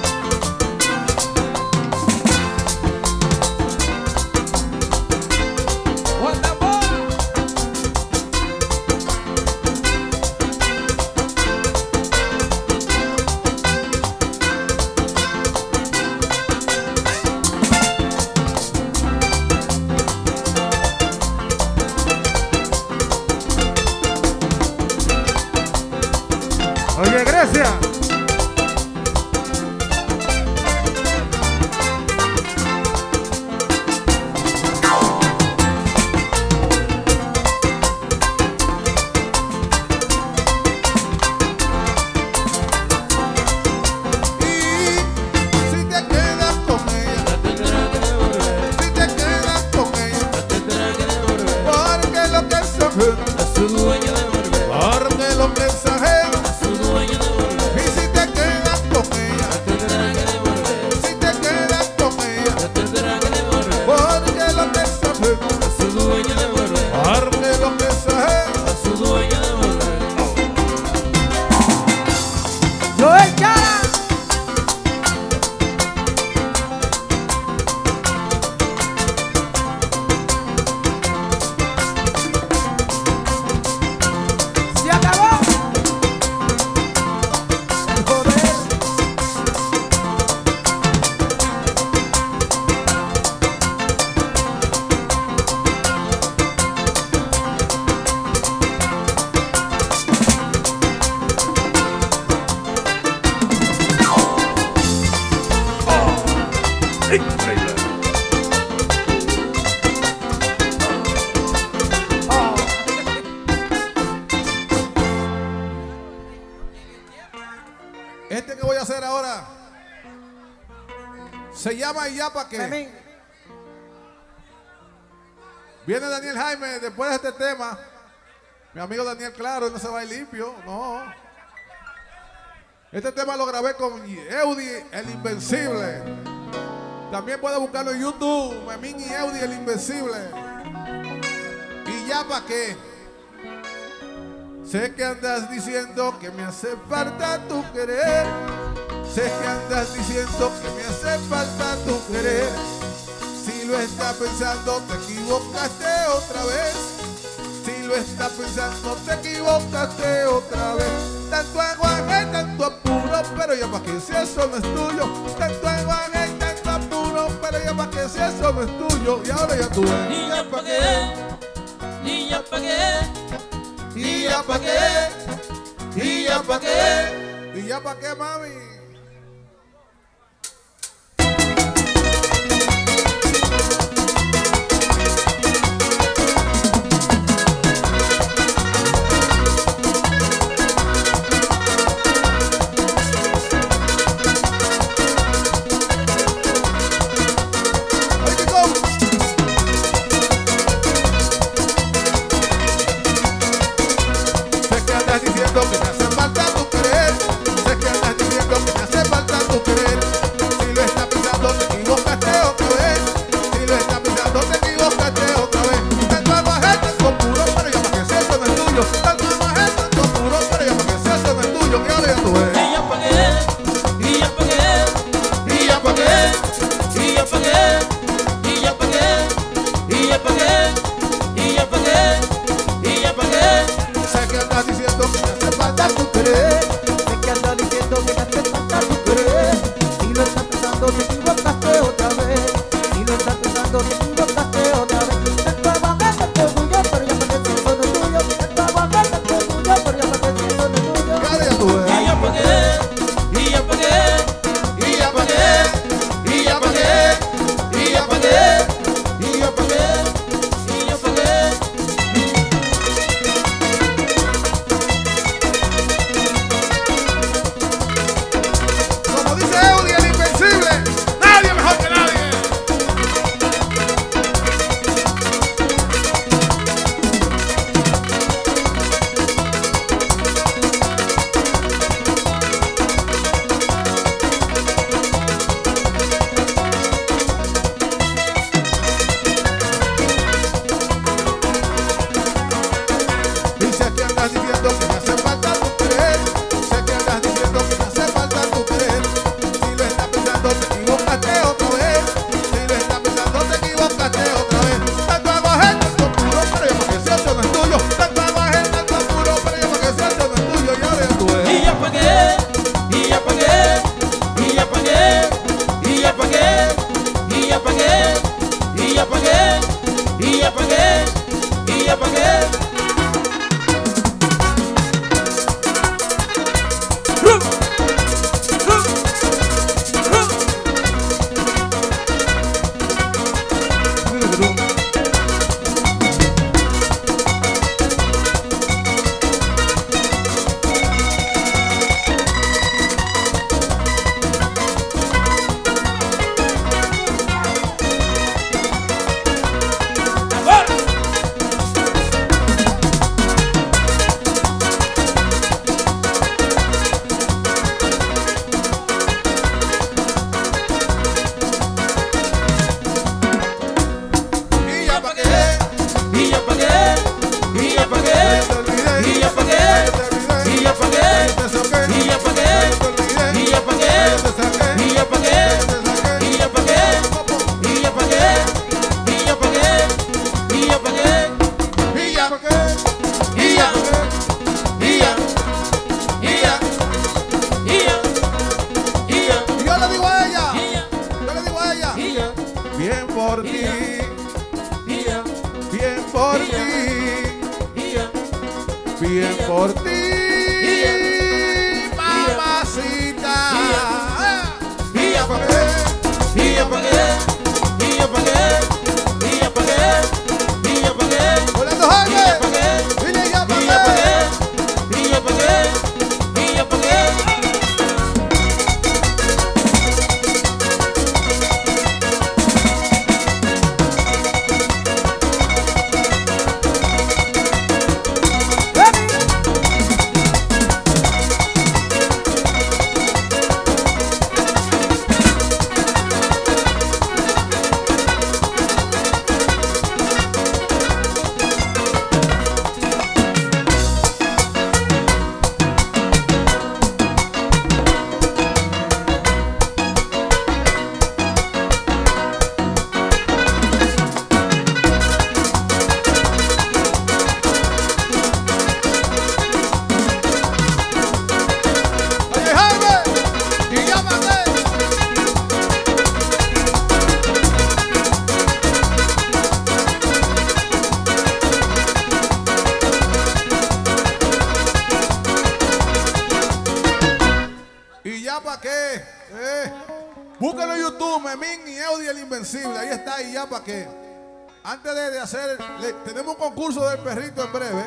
Oye, Grecia. Y si te quedas con ella, Te tendrán que devolver, si te quedas con ella, te tendrán que devolver, porque lo que es ajeno, a su dueño devolver, porque lo que es ajeno. a su dueño devolver, Y Increíble. Este que voy a hacer ahora se llama ¿Y ya pa' qué? Viene Daniel Jaime después de este tema. Mi amigo Daniel, claro, él no se va a ir limpio, no. Este tema lo grabé con Eudi, el Invencible. También puede buscarlo en YouTube, Memín y Eudi, el Invencible. ¿Y ya pa' qué? Sé que andas diciendo que me hace falta tu querer. Sé que andas diciendo que me hace falta tu querer. Si lo estás pensando, te equivocaste otra vez. Si lo estás pensando, te equivocaste otra vez. Tanto aguaje, tanto apuro, pero ya pa' que si eso no es tuyo. Tanto aguaje y tanto apuro, pero ya pa' que si eso no es tuyo. Y ahora ya tú ves. Y ya pa' qué, y ya pa' qué, ¿Y ya pa' qué? ¿Y ya pa' qué? ¿Y ya pa' qué, mami? Sé que andas diciendo que me hace falta tu querer. Sé que andas diciendo que me hace falta tu querer. Si lo estás pensando, te equivocaste otra vez. Si lo estás pensando, te equivocaste otra vez. Tanto aguaje, tanto puro, pero ya pa' que si eso no es tuyo. Tanto aguaje, tanto puro, pero ya pa' que si eso no es tuyo. Que ahora ya tú ves. y ya pa' qué, y ya pa' qué, ¿Y ya pa' qué? y ya pa' qué, y ya pa' qué, y ya pa' qué, y ya pa' qué, y ya pa' qué. Sé que andas diciendo que me hace falta tu querer. Sé que andas diciendo que me hace falta tu querer. Si lo estás pensando, te equivocaste otra vez. Si lo estás pensando, te equivocaste otra vez. Tanto aguaje, tanto orgullo, pero ya pa' que si eso no es tuyo. Tanto aguaje, tanto orgullo, pero ya pa' que si eso no es tuyo. Que ahora ya tú ves. Y ya pa' qué, y ya pa' qué, ¿Y ya pa' qué? ¿Y ya pa' qué? ¿Y ya pa' qué? ¿Y ya pa' qué? y ya pa' qué. Como dice Eudi, el Invencible, nadie mejor que nadie. Y sé que andas diciendo que me hace falta tu querer. Sé que andas diciendo que me hace falta tu querer. Si lo estás pensando, te equivocaste otra vez. Si lo estás pensando, te equivocaste otra vez. Tanto aguaje, tanto puro, pero ya pa' que si eso no es tuyo. Tanto aguaje, tanto puro, pero ya pa' que si eso no es tuyo. Y ahora ya tú ves. Y ya pa' qué, y ya pa' qué, y ya pa' qué, y ya pa' qué, y ya pa' qué, y ya pa' qué, y ya pa' qué, y ya pa' qué. ¿Y ya pa' qué? Y ya pa' qué, y ya pa' qué, Te olvidé. y ya pa' qué, Te olvidé. y ya pa' qué, Te saqué. y ya pa' qué, Te olvidé. y ya pa' qué, Te saqué. y ya pa' qué, Te saqué. y ya pa' qué, y ya pa' qué, y ya pa' qué, y ya pa' qué, ¿Y ya pa' qué? y ya, y ya, y ya, y ya, y ya, Y yo le digo a ella. y ya, Yo le digo a ella. y ya, Bien por ti. y ya, Bien por Y ya. ti. y ya, Bien por ti. Y ya. Mamacita. Y ya pa' qué, y ya pa' qué, Cruz, Memín y Eudi el Invencible. Ahí está, ahí ya para que. Antes de hacer, tenemos un concurso del perrito en breve.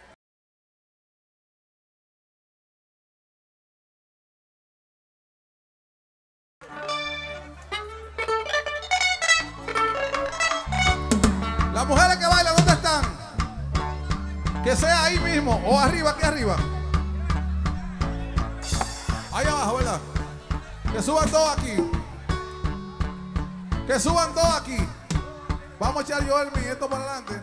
Las mujeres que bailan, ¿dónde están? Que sea ahí mismo, o arriba, aquí arriba. Ahí abajo, ¿verdad? Que suban todos aquí. Que suban todos aquí. Vamos a echar yo esto para adelante.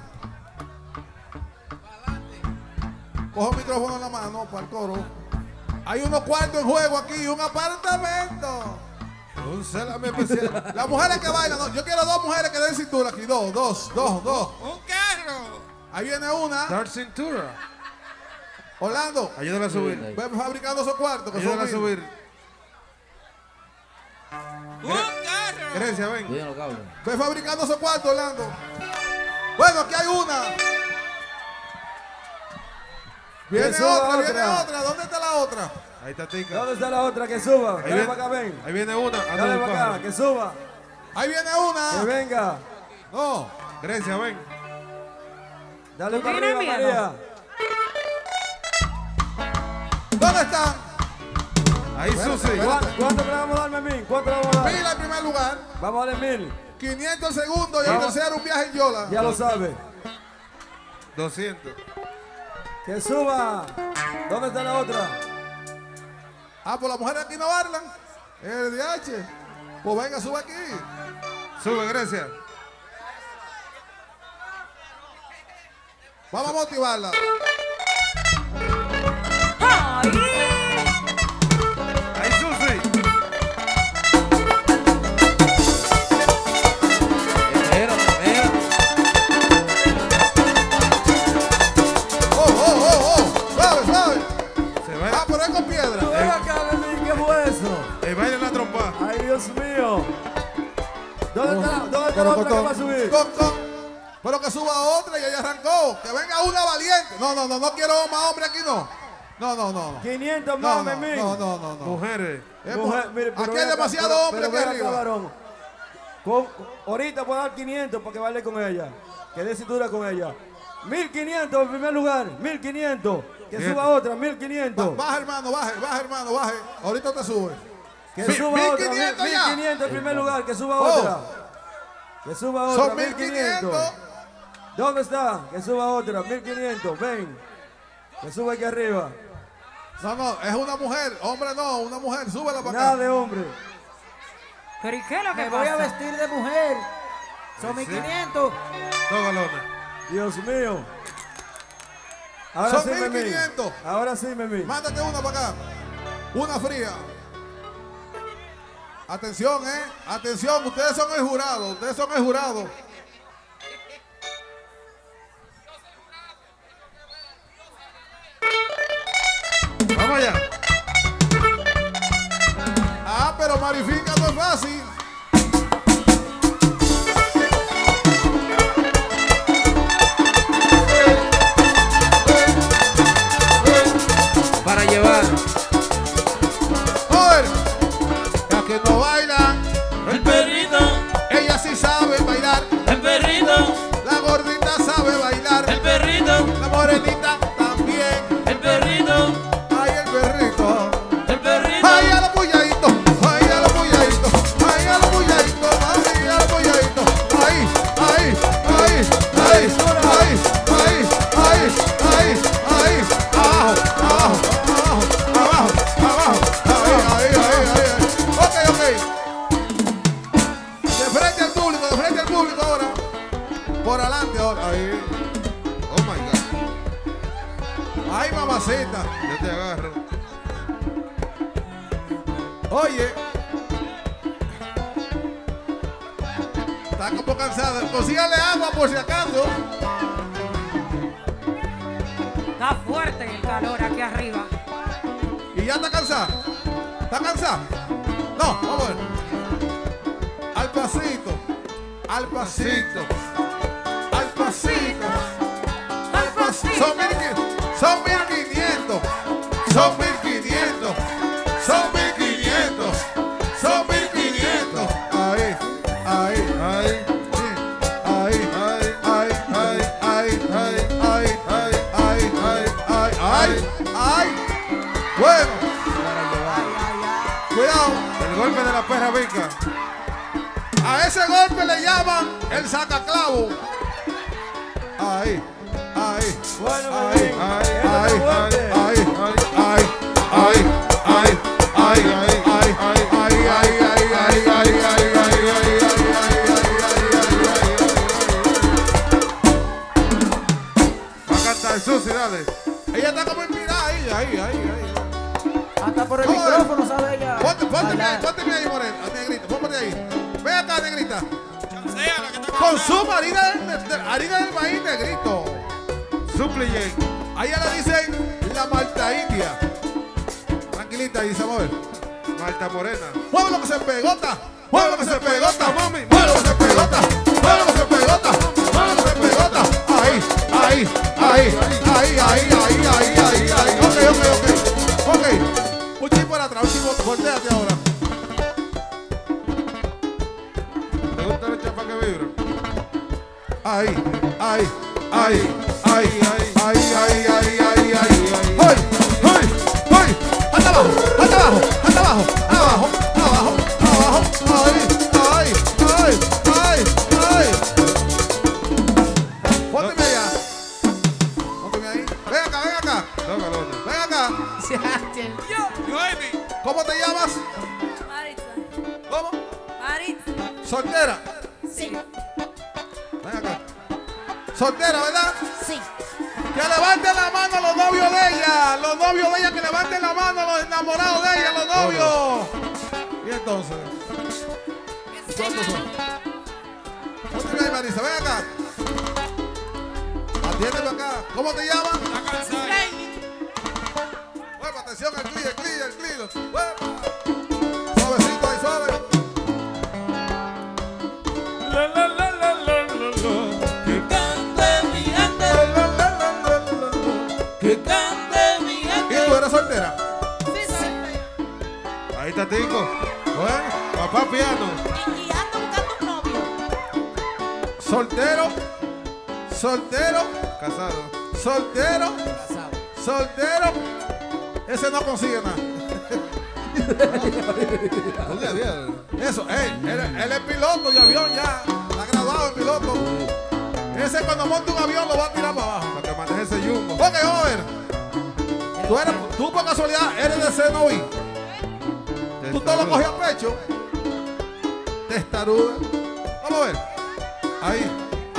Cojo el micrófono en la mano para el coro. Hay unos cuartos en juego aquí, un apartamento. Un salame especial. Las mujeres que bailan, no, yo quiero dos mujeres que den cintura aquí. Dos. Un carro. Ahí viene una. Dar cintura. Orlando. Ayúdala a subir. Ve fabricando esos cuartos. Que Ayúdala a son subir. Un carro. Gerencia, ven. Ve fabricando esos cuartos, Orlando. Bueno, aquí hay una. Viene otra, viene otra. ¿Dónde está la otra? Ahí está Tica. ¿Dónde está la otra? Que suba. Ahí Dale viene, para acá, ven. ahí viene una. Dale para acá, que suba. Ahí viene una. Que venga. No. Gerencia, ven. Dale ¿Tú para tienes arriba, miedo? María. ¿Dónde están? Ahí Susi. ¿Cuánto le vamos a dar, Memín? ¿Cuánto le vamos a dar? Pila en primer lugar. Vamos a darle 1000. 500 el segundo y el Vamos. tercero un viaje en Yola. Ya lo sabe. 200. Que suba. ¿Dónde está la otra? Ah, pues las mujeres aquí no bailan. El DH. Pues venga, sube aquí. Sube, Grecia. Vamos a motivarla. Ahí Susi. Suave, suave. Se va. Ah, pero es con piedra. Ven acá, Memín, ¿qué fue eso? El baile en la trompa. Ay, Dios mío. ¿Dónde está la otra que va a subir? Pero que suba otra y ella arrancó. Que venga una valiente. No quiero más hombre aquí, no. No. 500 más, Memín. No. Mujeres. Mujer, mire, pero Aquí ven hay acá, demasiado hombre pero aquí ven acá, arriba. varón. Ahorita puedo dar 500 para que baile con ella. Que dé cintura con ella. 1500 en primer lugar. 1500. Que Bien. suba otra. 1500. Baja, hermano, baje. Ahorita te sube. Que Sí, suba otra. 1500 ya. 1500 en primer lugar. Que suba Oh. otra. Que suba otra. Son 1500. ¿Dónde está? Que suba otra. 1500. Ven. Que suba aquí arriba. No, es una mujer. Hombre no, una mujer. Súbela para Nada acá. de hombre. ¿Pero y qué es lo que Me voy a pasa? vestir de mujer. Son 1500. 2 galones. Dios mío. Ahora Son sí, Memín. 1500. Ahora sí, Memín. Mándate una para acá. Una fría. Atención, Atención, ustedes son el jurado. Vamos allá. Ah, pero Marifinca no es fácil. Para llevar Joder, las que no bailan, el perrito, ella sí sabe bailar. el perrito, La gordita sabe bailar. el perrito, La morenita también. el perrito, Ay, el perrito. el perrito. Ay, a los puyaditos. Ay, a los puyaditos. Ay, a los puyaditos. Ay, a los puyaditos. Ay. Abajo. Ok. De frente al público ahora. Por adelante ahora. Ahí. Oh my God. Ay, mamacita. Yo te agarro. Oye. Está como cansada. Consígale agua por si acaso. Está fuerte el calor aquí arriba. Y ya está cansada. ¿Está cansada? No, vamos a ver. Al pasito. Al pasito. Al pasito. Al pasito. Son 1500. Son 1500. Son 1500. Son 1500. Son 1500. perra bica. A ese golpe le llaman el sacaclavo. Ahí, ahí. Bueno, Ahí, Memín, ahí, este ahí, está fuerte. ahí, ahí, ahí, ahí, ahí, ahí, ahí, va a cantar Susi, dale. Ella está como inspirada ahí. Hasta por el micrófono, ¿sabe ella? Pónteme ahí, Morena, negrita, pónteme ahí. Ven acá, negrita. Chancéala, que está Consuma harina del maíz, negrito. Suppliyen. A ella le dicen la Malta India. Tranquilita ahí, vamos a ver. Malta Morena. Mueve lo que se pegota. Mueve lo que se pegota, mami. Mueve lo que se pegota. Mueve lo que se pegota. Mueve lo que se pegota. Ahí. Ok. Un chip para atrás, un chip. Volteate ahora. ¿Te gusta la chapa que vibra? Ahí. Hasta abajo. Ahí. Pónteme allá. Pónteme ahí. Ven acá. Tócalo. Ven acá. Baby. ¿Cómo te llamas? Maritza. ¿Cómo? Maritza. Soltera. Sí. Ven acá. Soltera, ¿verdad? Sí. Que levanten la mano los novios de ella. Los novios de ella, que levanten la mano los enamorados de ella, los novios. Y entonces, ¿cuántos son? Pónteme ahí, Marisa, ven acá. Atiéndeme acá. ¿Cómo te llamas? Está cansada. Huepa, atención, el clean. Huepa. Suavecito ahí, suave. Que cante mi gente, que cante mi ¿Y gente. tú eres soltera? Ahí está Tico. Bueno, Papá piano. Y ando buscando un novio. Soltero. Ese no consigue nada. Eso, él es piloto de avión ya. Está graduado en piloto. Ese cuando monta un avión lo va a tirar para abajo. Para que maneje ese yumbo. Ok, vamos a ver. Tú por casualidad eres de Cenoví. Tú todo lo coges a pecho. Testaruda. Vamos a ver. Ahí.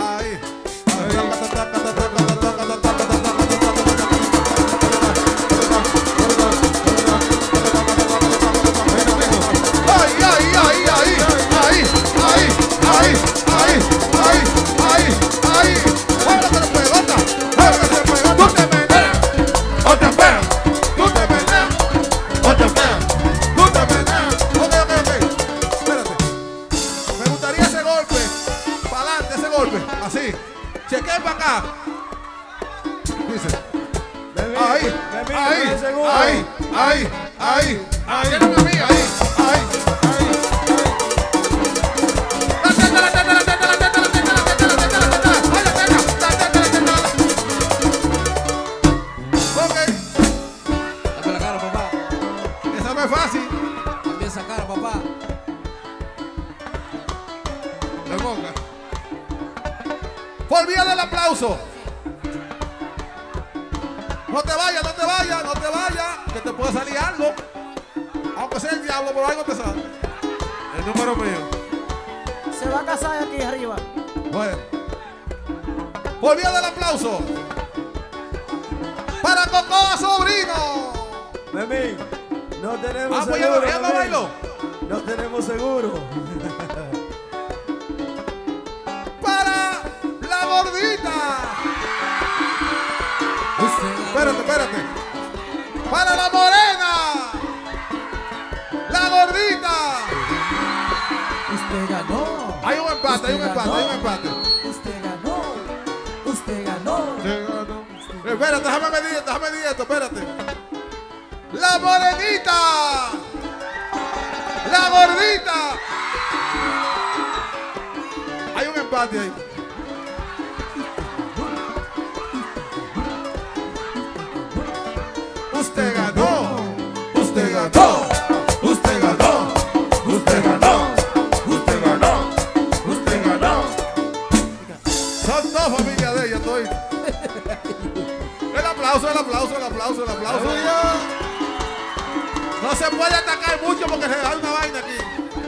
Así. Chequen para acá. Dice. Ahí. Tiene una amiga ahí. Dame la cara, papá. Esa no es fácil. Dame esa cara, papá. De boca. Por vía del aplauso. No te vayas, que te puede salir algo. Aunque sea el diablo, pero algo te sale. El número mío. Se va a casar aquí arriba. Bueno. Por vía del aplauso. Para Cocoa Sobrino. Memín, no tenemos Pues seguro. ya no Memín. bailó. No tenemos seguro. Para la gordita. Espérate. Para la morena. La gordita. Usted ganó. Hay un empate. Usted ganó. Espérate, déjame medir esto, espérate. La morenita. La gordita. Hay un empate ahí. Usted ganó. aplauso, el aplauso, el aplauso, el aplauso. No se puede atacar mucho porque se da una vaina aquí.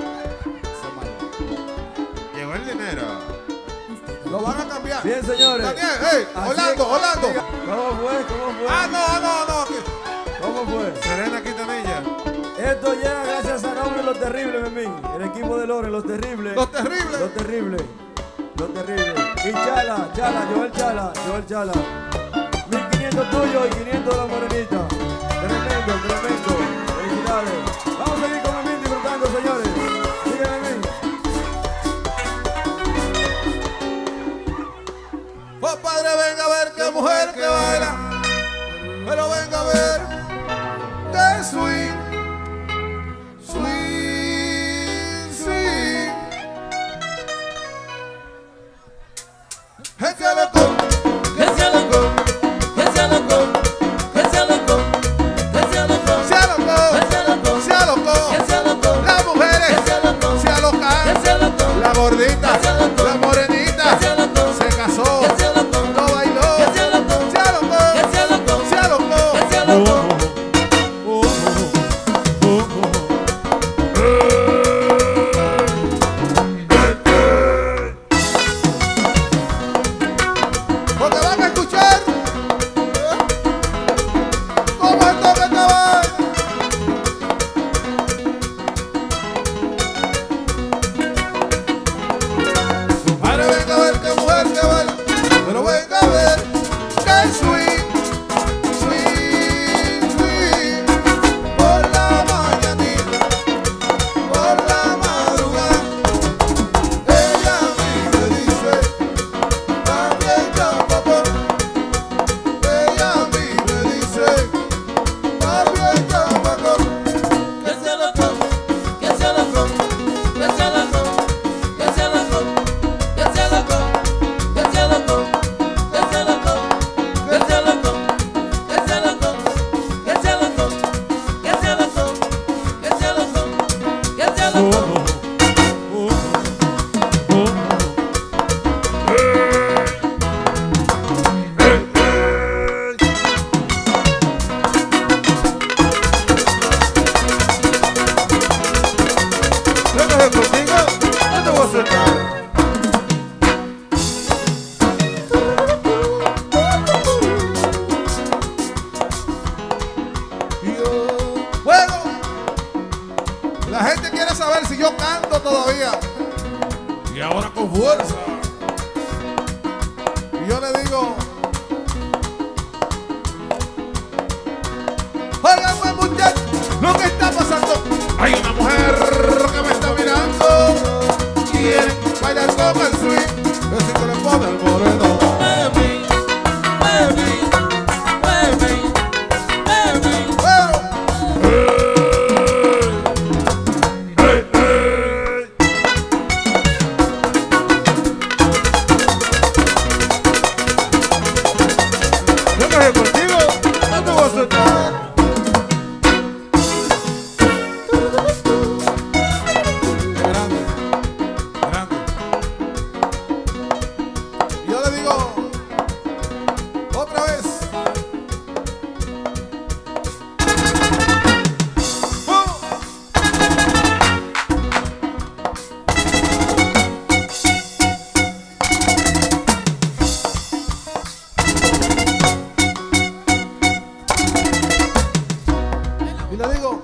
Llegó el dinero. Lo van a cambiar. Bien, señores. Daniel, hey, Orlando, Orlando. ¿Cómo fue? ¿Cómo fue? Ah, no. ¿Cómo fue? Serena Quintanilla. Esto llega gracias a nombre de Los Terribles, Memín. El equipo de Lore, Los Terribles. Los Terribles. Los Terribles. Los Terribles. Y Joel Chala. 1500 tuyo y 500 de la morenita. Tremendo. Felicidades. Vamos a seguir con Memín disfrutando, señores. Sigue Memín. Oh, padre, venga a ver qué mujer que baila. Pero venga a ver qué swing. Que sea loco, Que sea loco, que sea loco, que sea loco, que sea loco, sea loco, que sea loco, sea loco. que sea loco, Las mujeres, que sea loco, sea loca. que sea loco, La gordita, que sea loco, la morenita, que sea loco, se casó, que sea loco, no bailó. que sea loco, Sea loco, que sea loco, sea loco. que sea loco. Porque van a escuchar cómo es toca esta vaina. Padre, venga a ver qué mujer que baila, pero venga a ver qué swing, por la mañanita, por la madrugada. Ella a mí me dice, también ya papá. Ella a mí me dice, también ya papá. Que sea loco, que sea loco, que sea loco, que sea loco, que sea loco, que sea loco, que sea loco, que sea loco, que sea loco, que sea loco, que sea loco, que sea loco, que sea loco. Déjame contigo, no te voy a soltar. Bueno, la gente quiere saber si yo canto todavía. Y ahora con fuerza. Y yo le digo, oigan, buen muchacho, lo que está pasando. Hay una mujer que me está mirando. Quiere bailar con el swing. Así que le pone el moreno. Baby, baby, baby, baby. Pero yo me voy contigo, no te voy a soltar. Grande, grande. Y yo le digo otra vez. Y le digo,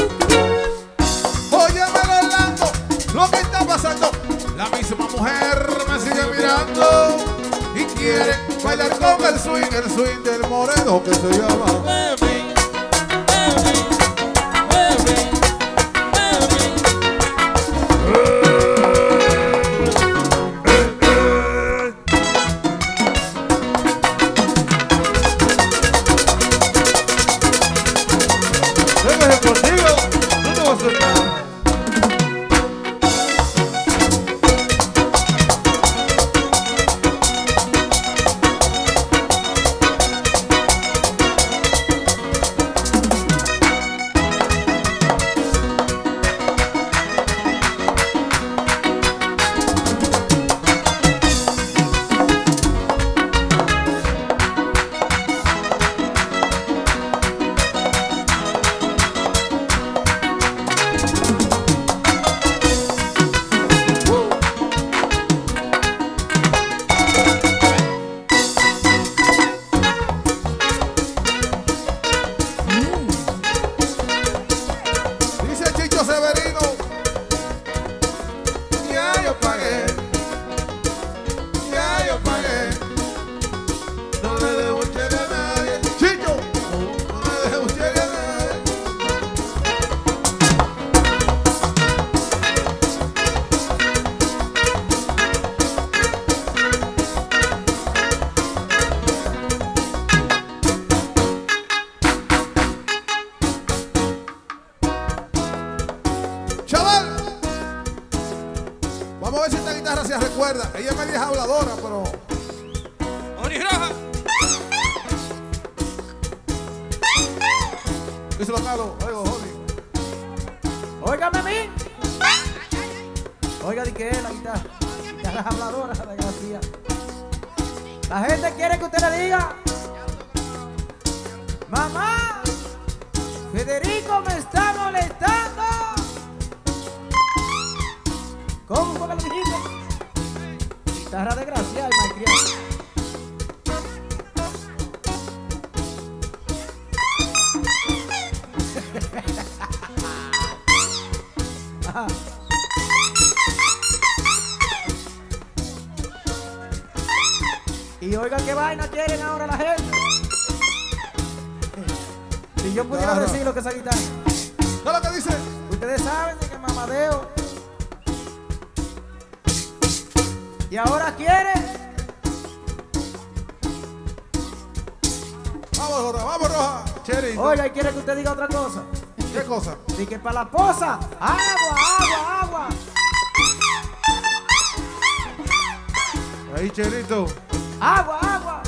óyeme Orlando, lo que está pasando. La misma mujer me sigue mirando y quiere bailar con el swing del moreno que se llama. Baby, baby, baby, baby. Déjame contigo, no te voy a soltar. yo pagué. Ya yo pagué. No le debo cheque a nadie. Chicho, no le debo cheque a nadie. Chaval, vamos a ver si esta guitarra se recuerda. Ella me dijo habladora, pero Onirroja. díselo, Carlos. Oigo, Joni. Óigame a mí. Oiga, di que es la guitarra. Guitarra habladora, desgracia. La gente quiere que usted le diga: mamá, Federico me está molestando. ¿Cómo fue que lo dijiste? Guitarra desgraciada y malcriada. Ajá. Y oigan qué vaina quieren ahora la gente. Si yo pudiera Claro. decir lo que es esa guitarra. ¿Qué es lo que dice? Ustedes saben de que mamadeo. Y ahora quiere. Vamos, Roja. Cherito. Oiga, y quiere que usted diga otra cosa. ¿Qué cosa? Y que para la posa, agua. Ahí, Cherito. Agua.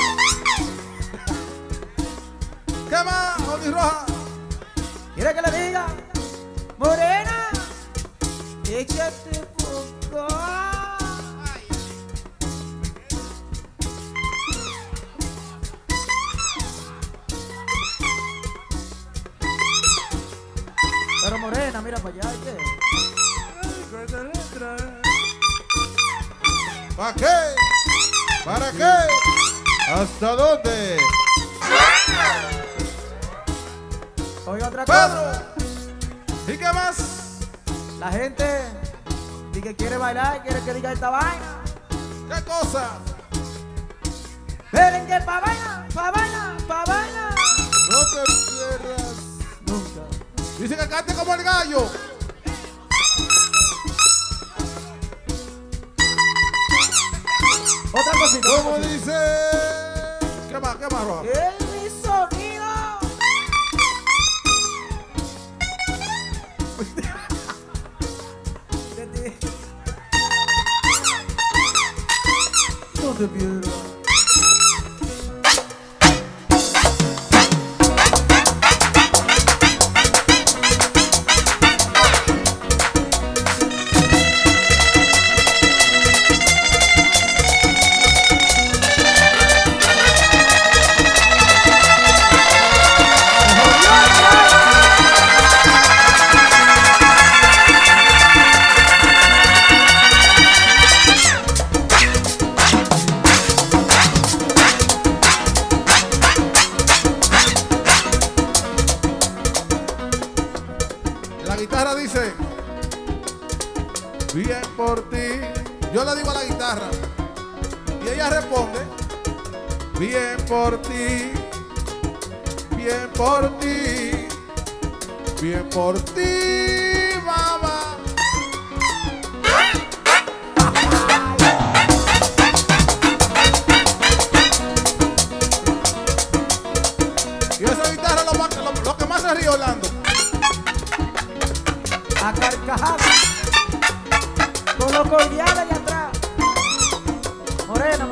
¿Qué más, Oni Roja? ¿Quiere que le diga? Morena, échate poco. Pero Morena, mira para allá, ¿y qué? ¿Para qué? ¿Para qué? ¿Hasta dónde? Oiga otra cosa. Pedro. ¿Y qué más? La gente dice que quiere bailar, quiere que diga esta vaina. ¿Qué cosa? Merengue pa' vaina. No te pierdas nunca. Dice que cante como el gallo. Otra cosita. ¿Cómo dice? ¿Qué más, Roja? Es mi sonido. No te pierdas. La guitarra dice: bien por ti. Yo le digo a la guitarra y ella responde: bien por ti, bien por ti, bien por ti, mamá. Y esa guitarra lo que más se ríe Orlando. A carcajadas. Con los cordiales allá atrás. Morena.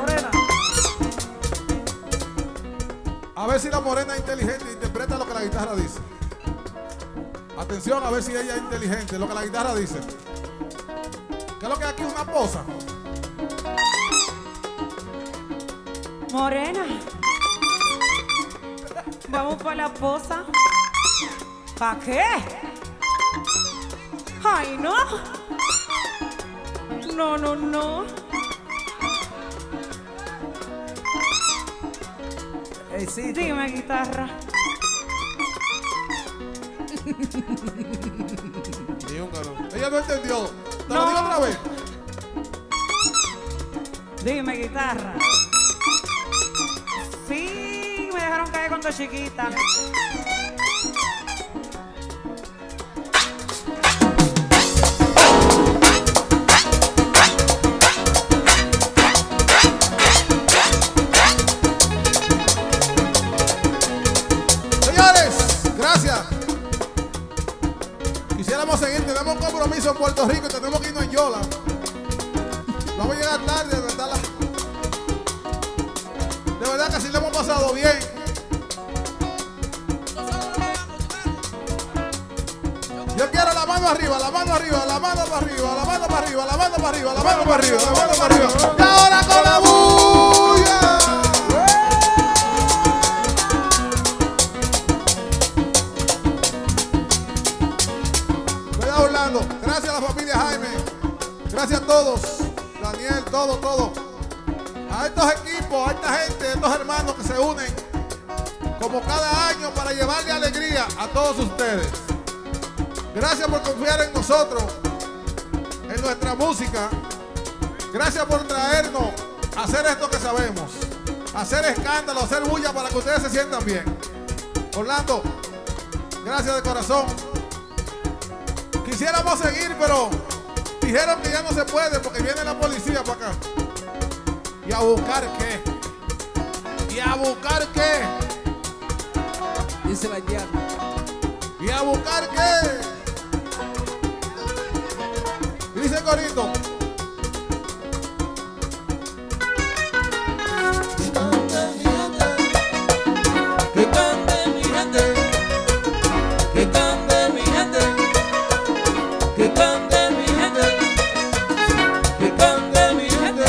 A ver si la morena es inteligente e interpreta lo que la guitarra dice. Atención, a ver si ella es inteligente, lo que la guitarra dice. ¿Qué es lo que aquí es una posa? Morena. Vamos para la posa. ¿Para qué? Ay, no. No. Dime, guitarra. Ni un caro. Ella no entendió. Te lo No. digo otra vez. Dime, guitarra. Sí, me dejaron caer cuando chiquita. Señores, gracias. Quisiéramos seguir, tenemos un compromiso en Puerto Rico y tenemos que irnos en Yola. Vamos a llegar tarde, de verdad. De verdad que sí lo hemos pasado bien. Yo quiero la mano arriba, la mano arriba, la mano para arriba, la mano para arriba, la mano para arriba, la mano para arriba, la mano para arriba. Y ahora con la bulla. Cuidado, Orlando. Gracias a la familia Jaime. Gracias a todos. Daniel, todo. A estos equipos, a esta gente, a estos hermanos que se unen como cada año para llevarle alegría a todos ustedes. Gracias por confiar en nosotros, en nuestra música. Gracias por traernos a hacer esto que sabemos. Hacer escándalo, hacer bulla para que ustedes se sientan bien. Orlando, gracias de corazón. Quisiéramos seguir, pero dijeron que ya no se puede porque viene la policía para acá. ¿Y a buscar qué? ¿Y a buscar qué? Dice la llave. ¿Y a buscar qué? Dice Corito. Que cante mi gente, que cante mi gente, que cante mi gente, que cante mi gente.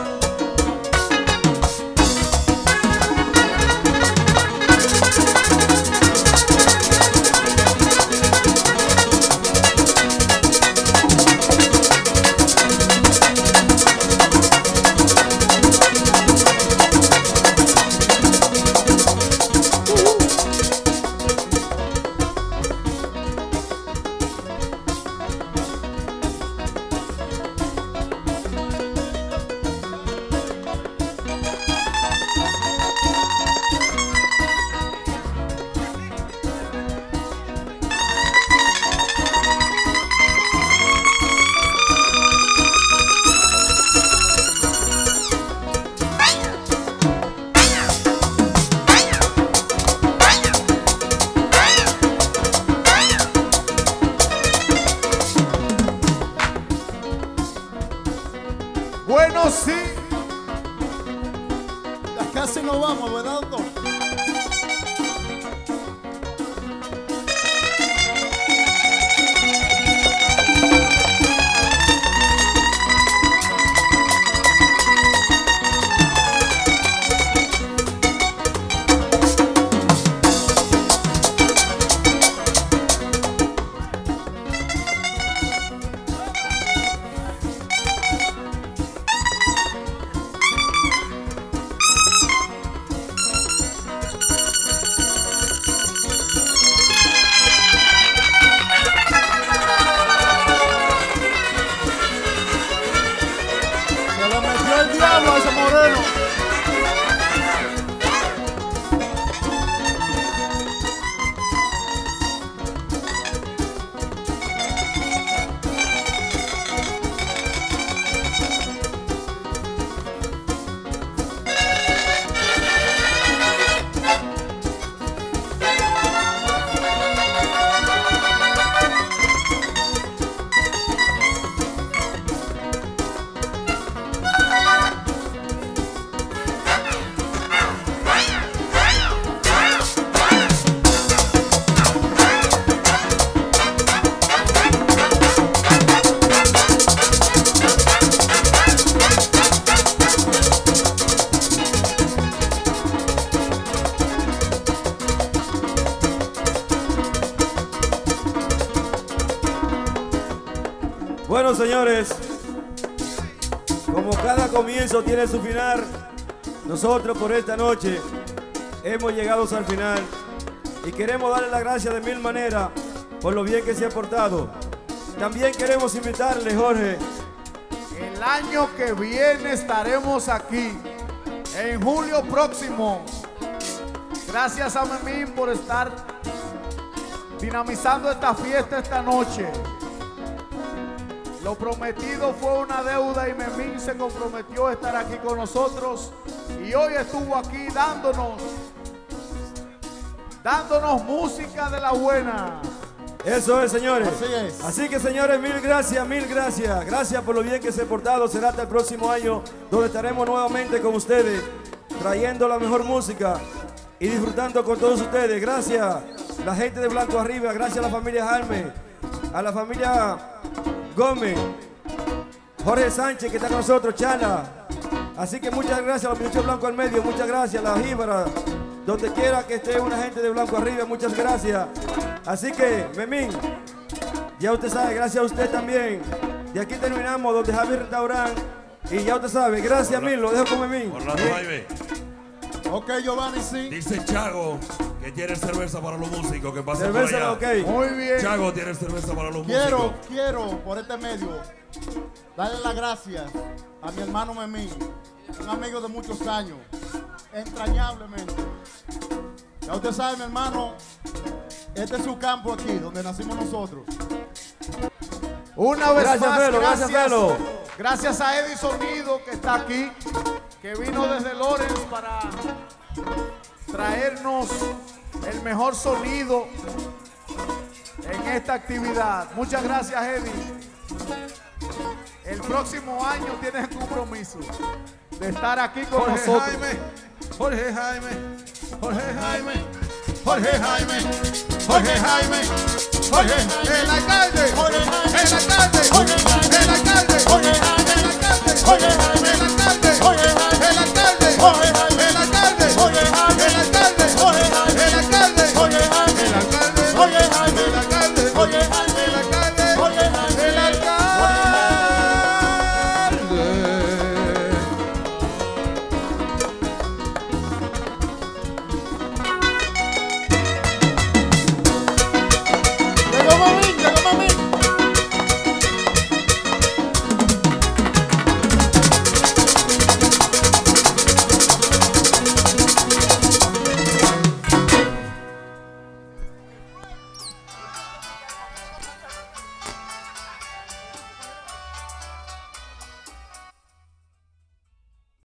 Bueno, sí. Ya casi nos vamos, ¿verdad, doctor? Se le metió el diablo a ese moreno. Bueno, señores, como cada comienzo tiene su final, nosotros por esta noche hemos llegado al final y queremos darle las gracias de mil maneras por lo bien que se ha portado. También queremos invitarle, Jorge, El año que viene estaremos aquí. En julio próximo. Gracias a Memín por estar dinamizando esta fiesta esta noche. Lo prometido fue una deuda y Memín se comprometió a estar aquí con nosotros. Y hoy estuvo aquí dándonos música de la buena. Eso es, señores. Así es. Así que, señores, mil gracias, mil gracias. Gracias por lo bien que se ha portado. Será hasta el próximo año, donde estaremos nuevamente con ustedes, trayendo la mejor música y disfrutando con todos ustedes. Gracias, la gente de Blanco Arriba. Gracias a la familia Jalme, a la familia Gómez, Jorge Sánchez, que está con nosotros, Chana. Así que muchas gracias a los muchachos Blanco al medio. Muchas gracias a la Jíbara. Donde quiera que esté una gente de Blanco Arriba, muchas gracias. Así que, Memín, ya usted sabe, gracias a usted también. De aquí terminamos, donde Javier Restaurant. Y ya usted sabe, gracias mil, lo dejo con Memín. Orlando Jaime. Ok, Giovanni, sí. Dice Chago que quiere cerveza para los músicos, que pasa Cerveza, por allá. ok. Muy bien. Chago tiene cerveza para los músicos. Quiero, por este medio, darle las gracias a mi hermano Memín, un amigo de muchos años, entrañablemente. Ya usted sabe, mi hermano, este es su campo aquí, donde nacimos nosotros. Una vez Gracias, más, Felo, gracias, Felo. gracias a Eddie Sonido, que está aquí, que vino desde Lawrence para traernos el mejor sonido en esta actividad. Muchas gracias, Eddie. El próximo año tienes el compromiso de estar aquí con nosotros. Jorge Jaime, Jorge Jaime, Jorge Jaime, Jorge Jaime, Jorge, el alcalde, Jorge Jaime, el alcalde, Jorge Jaime, el alcalde, Jorge Jaime.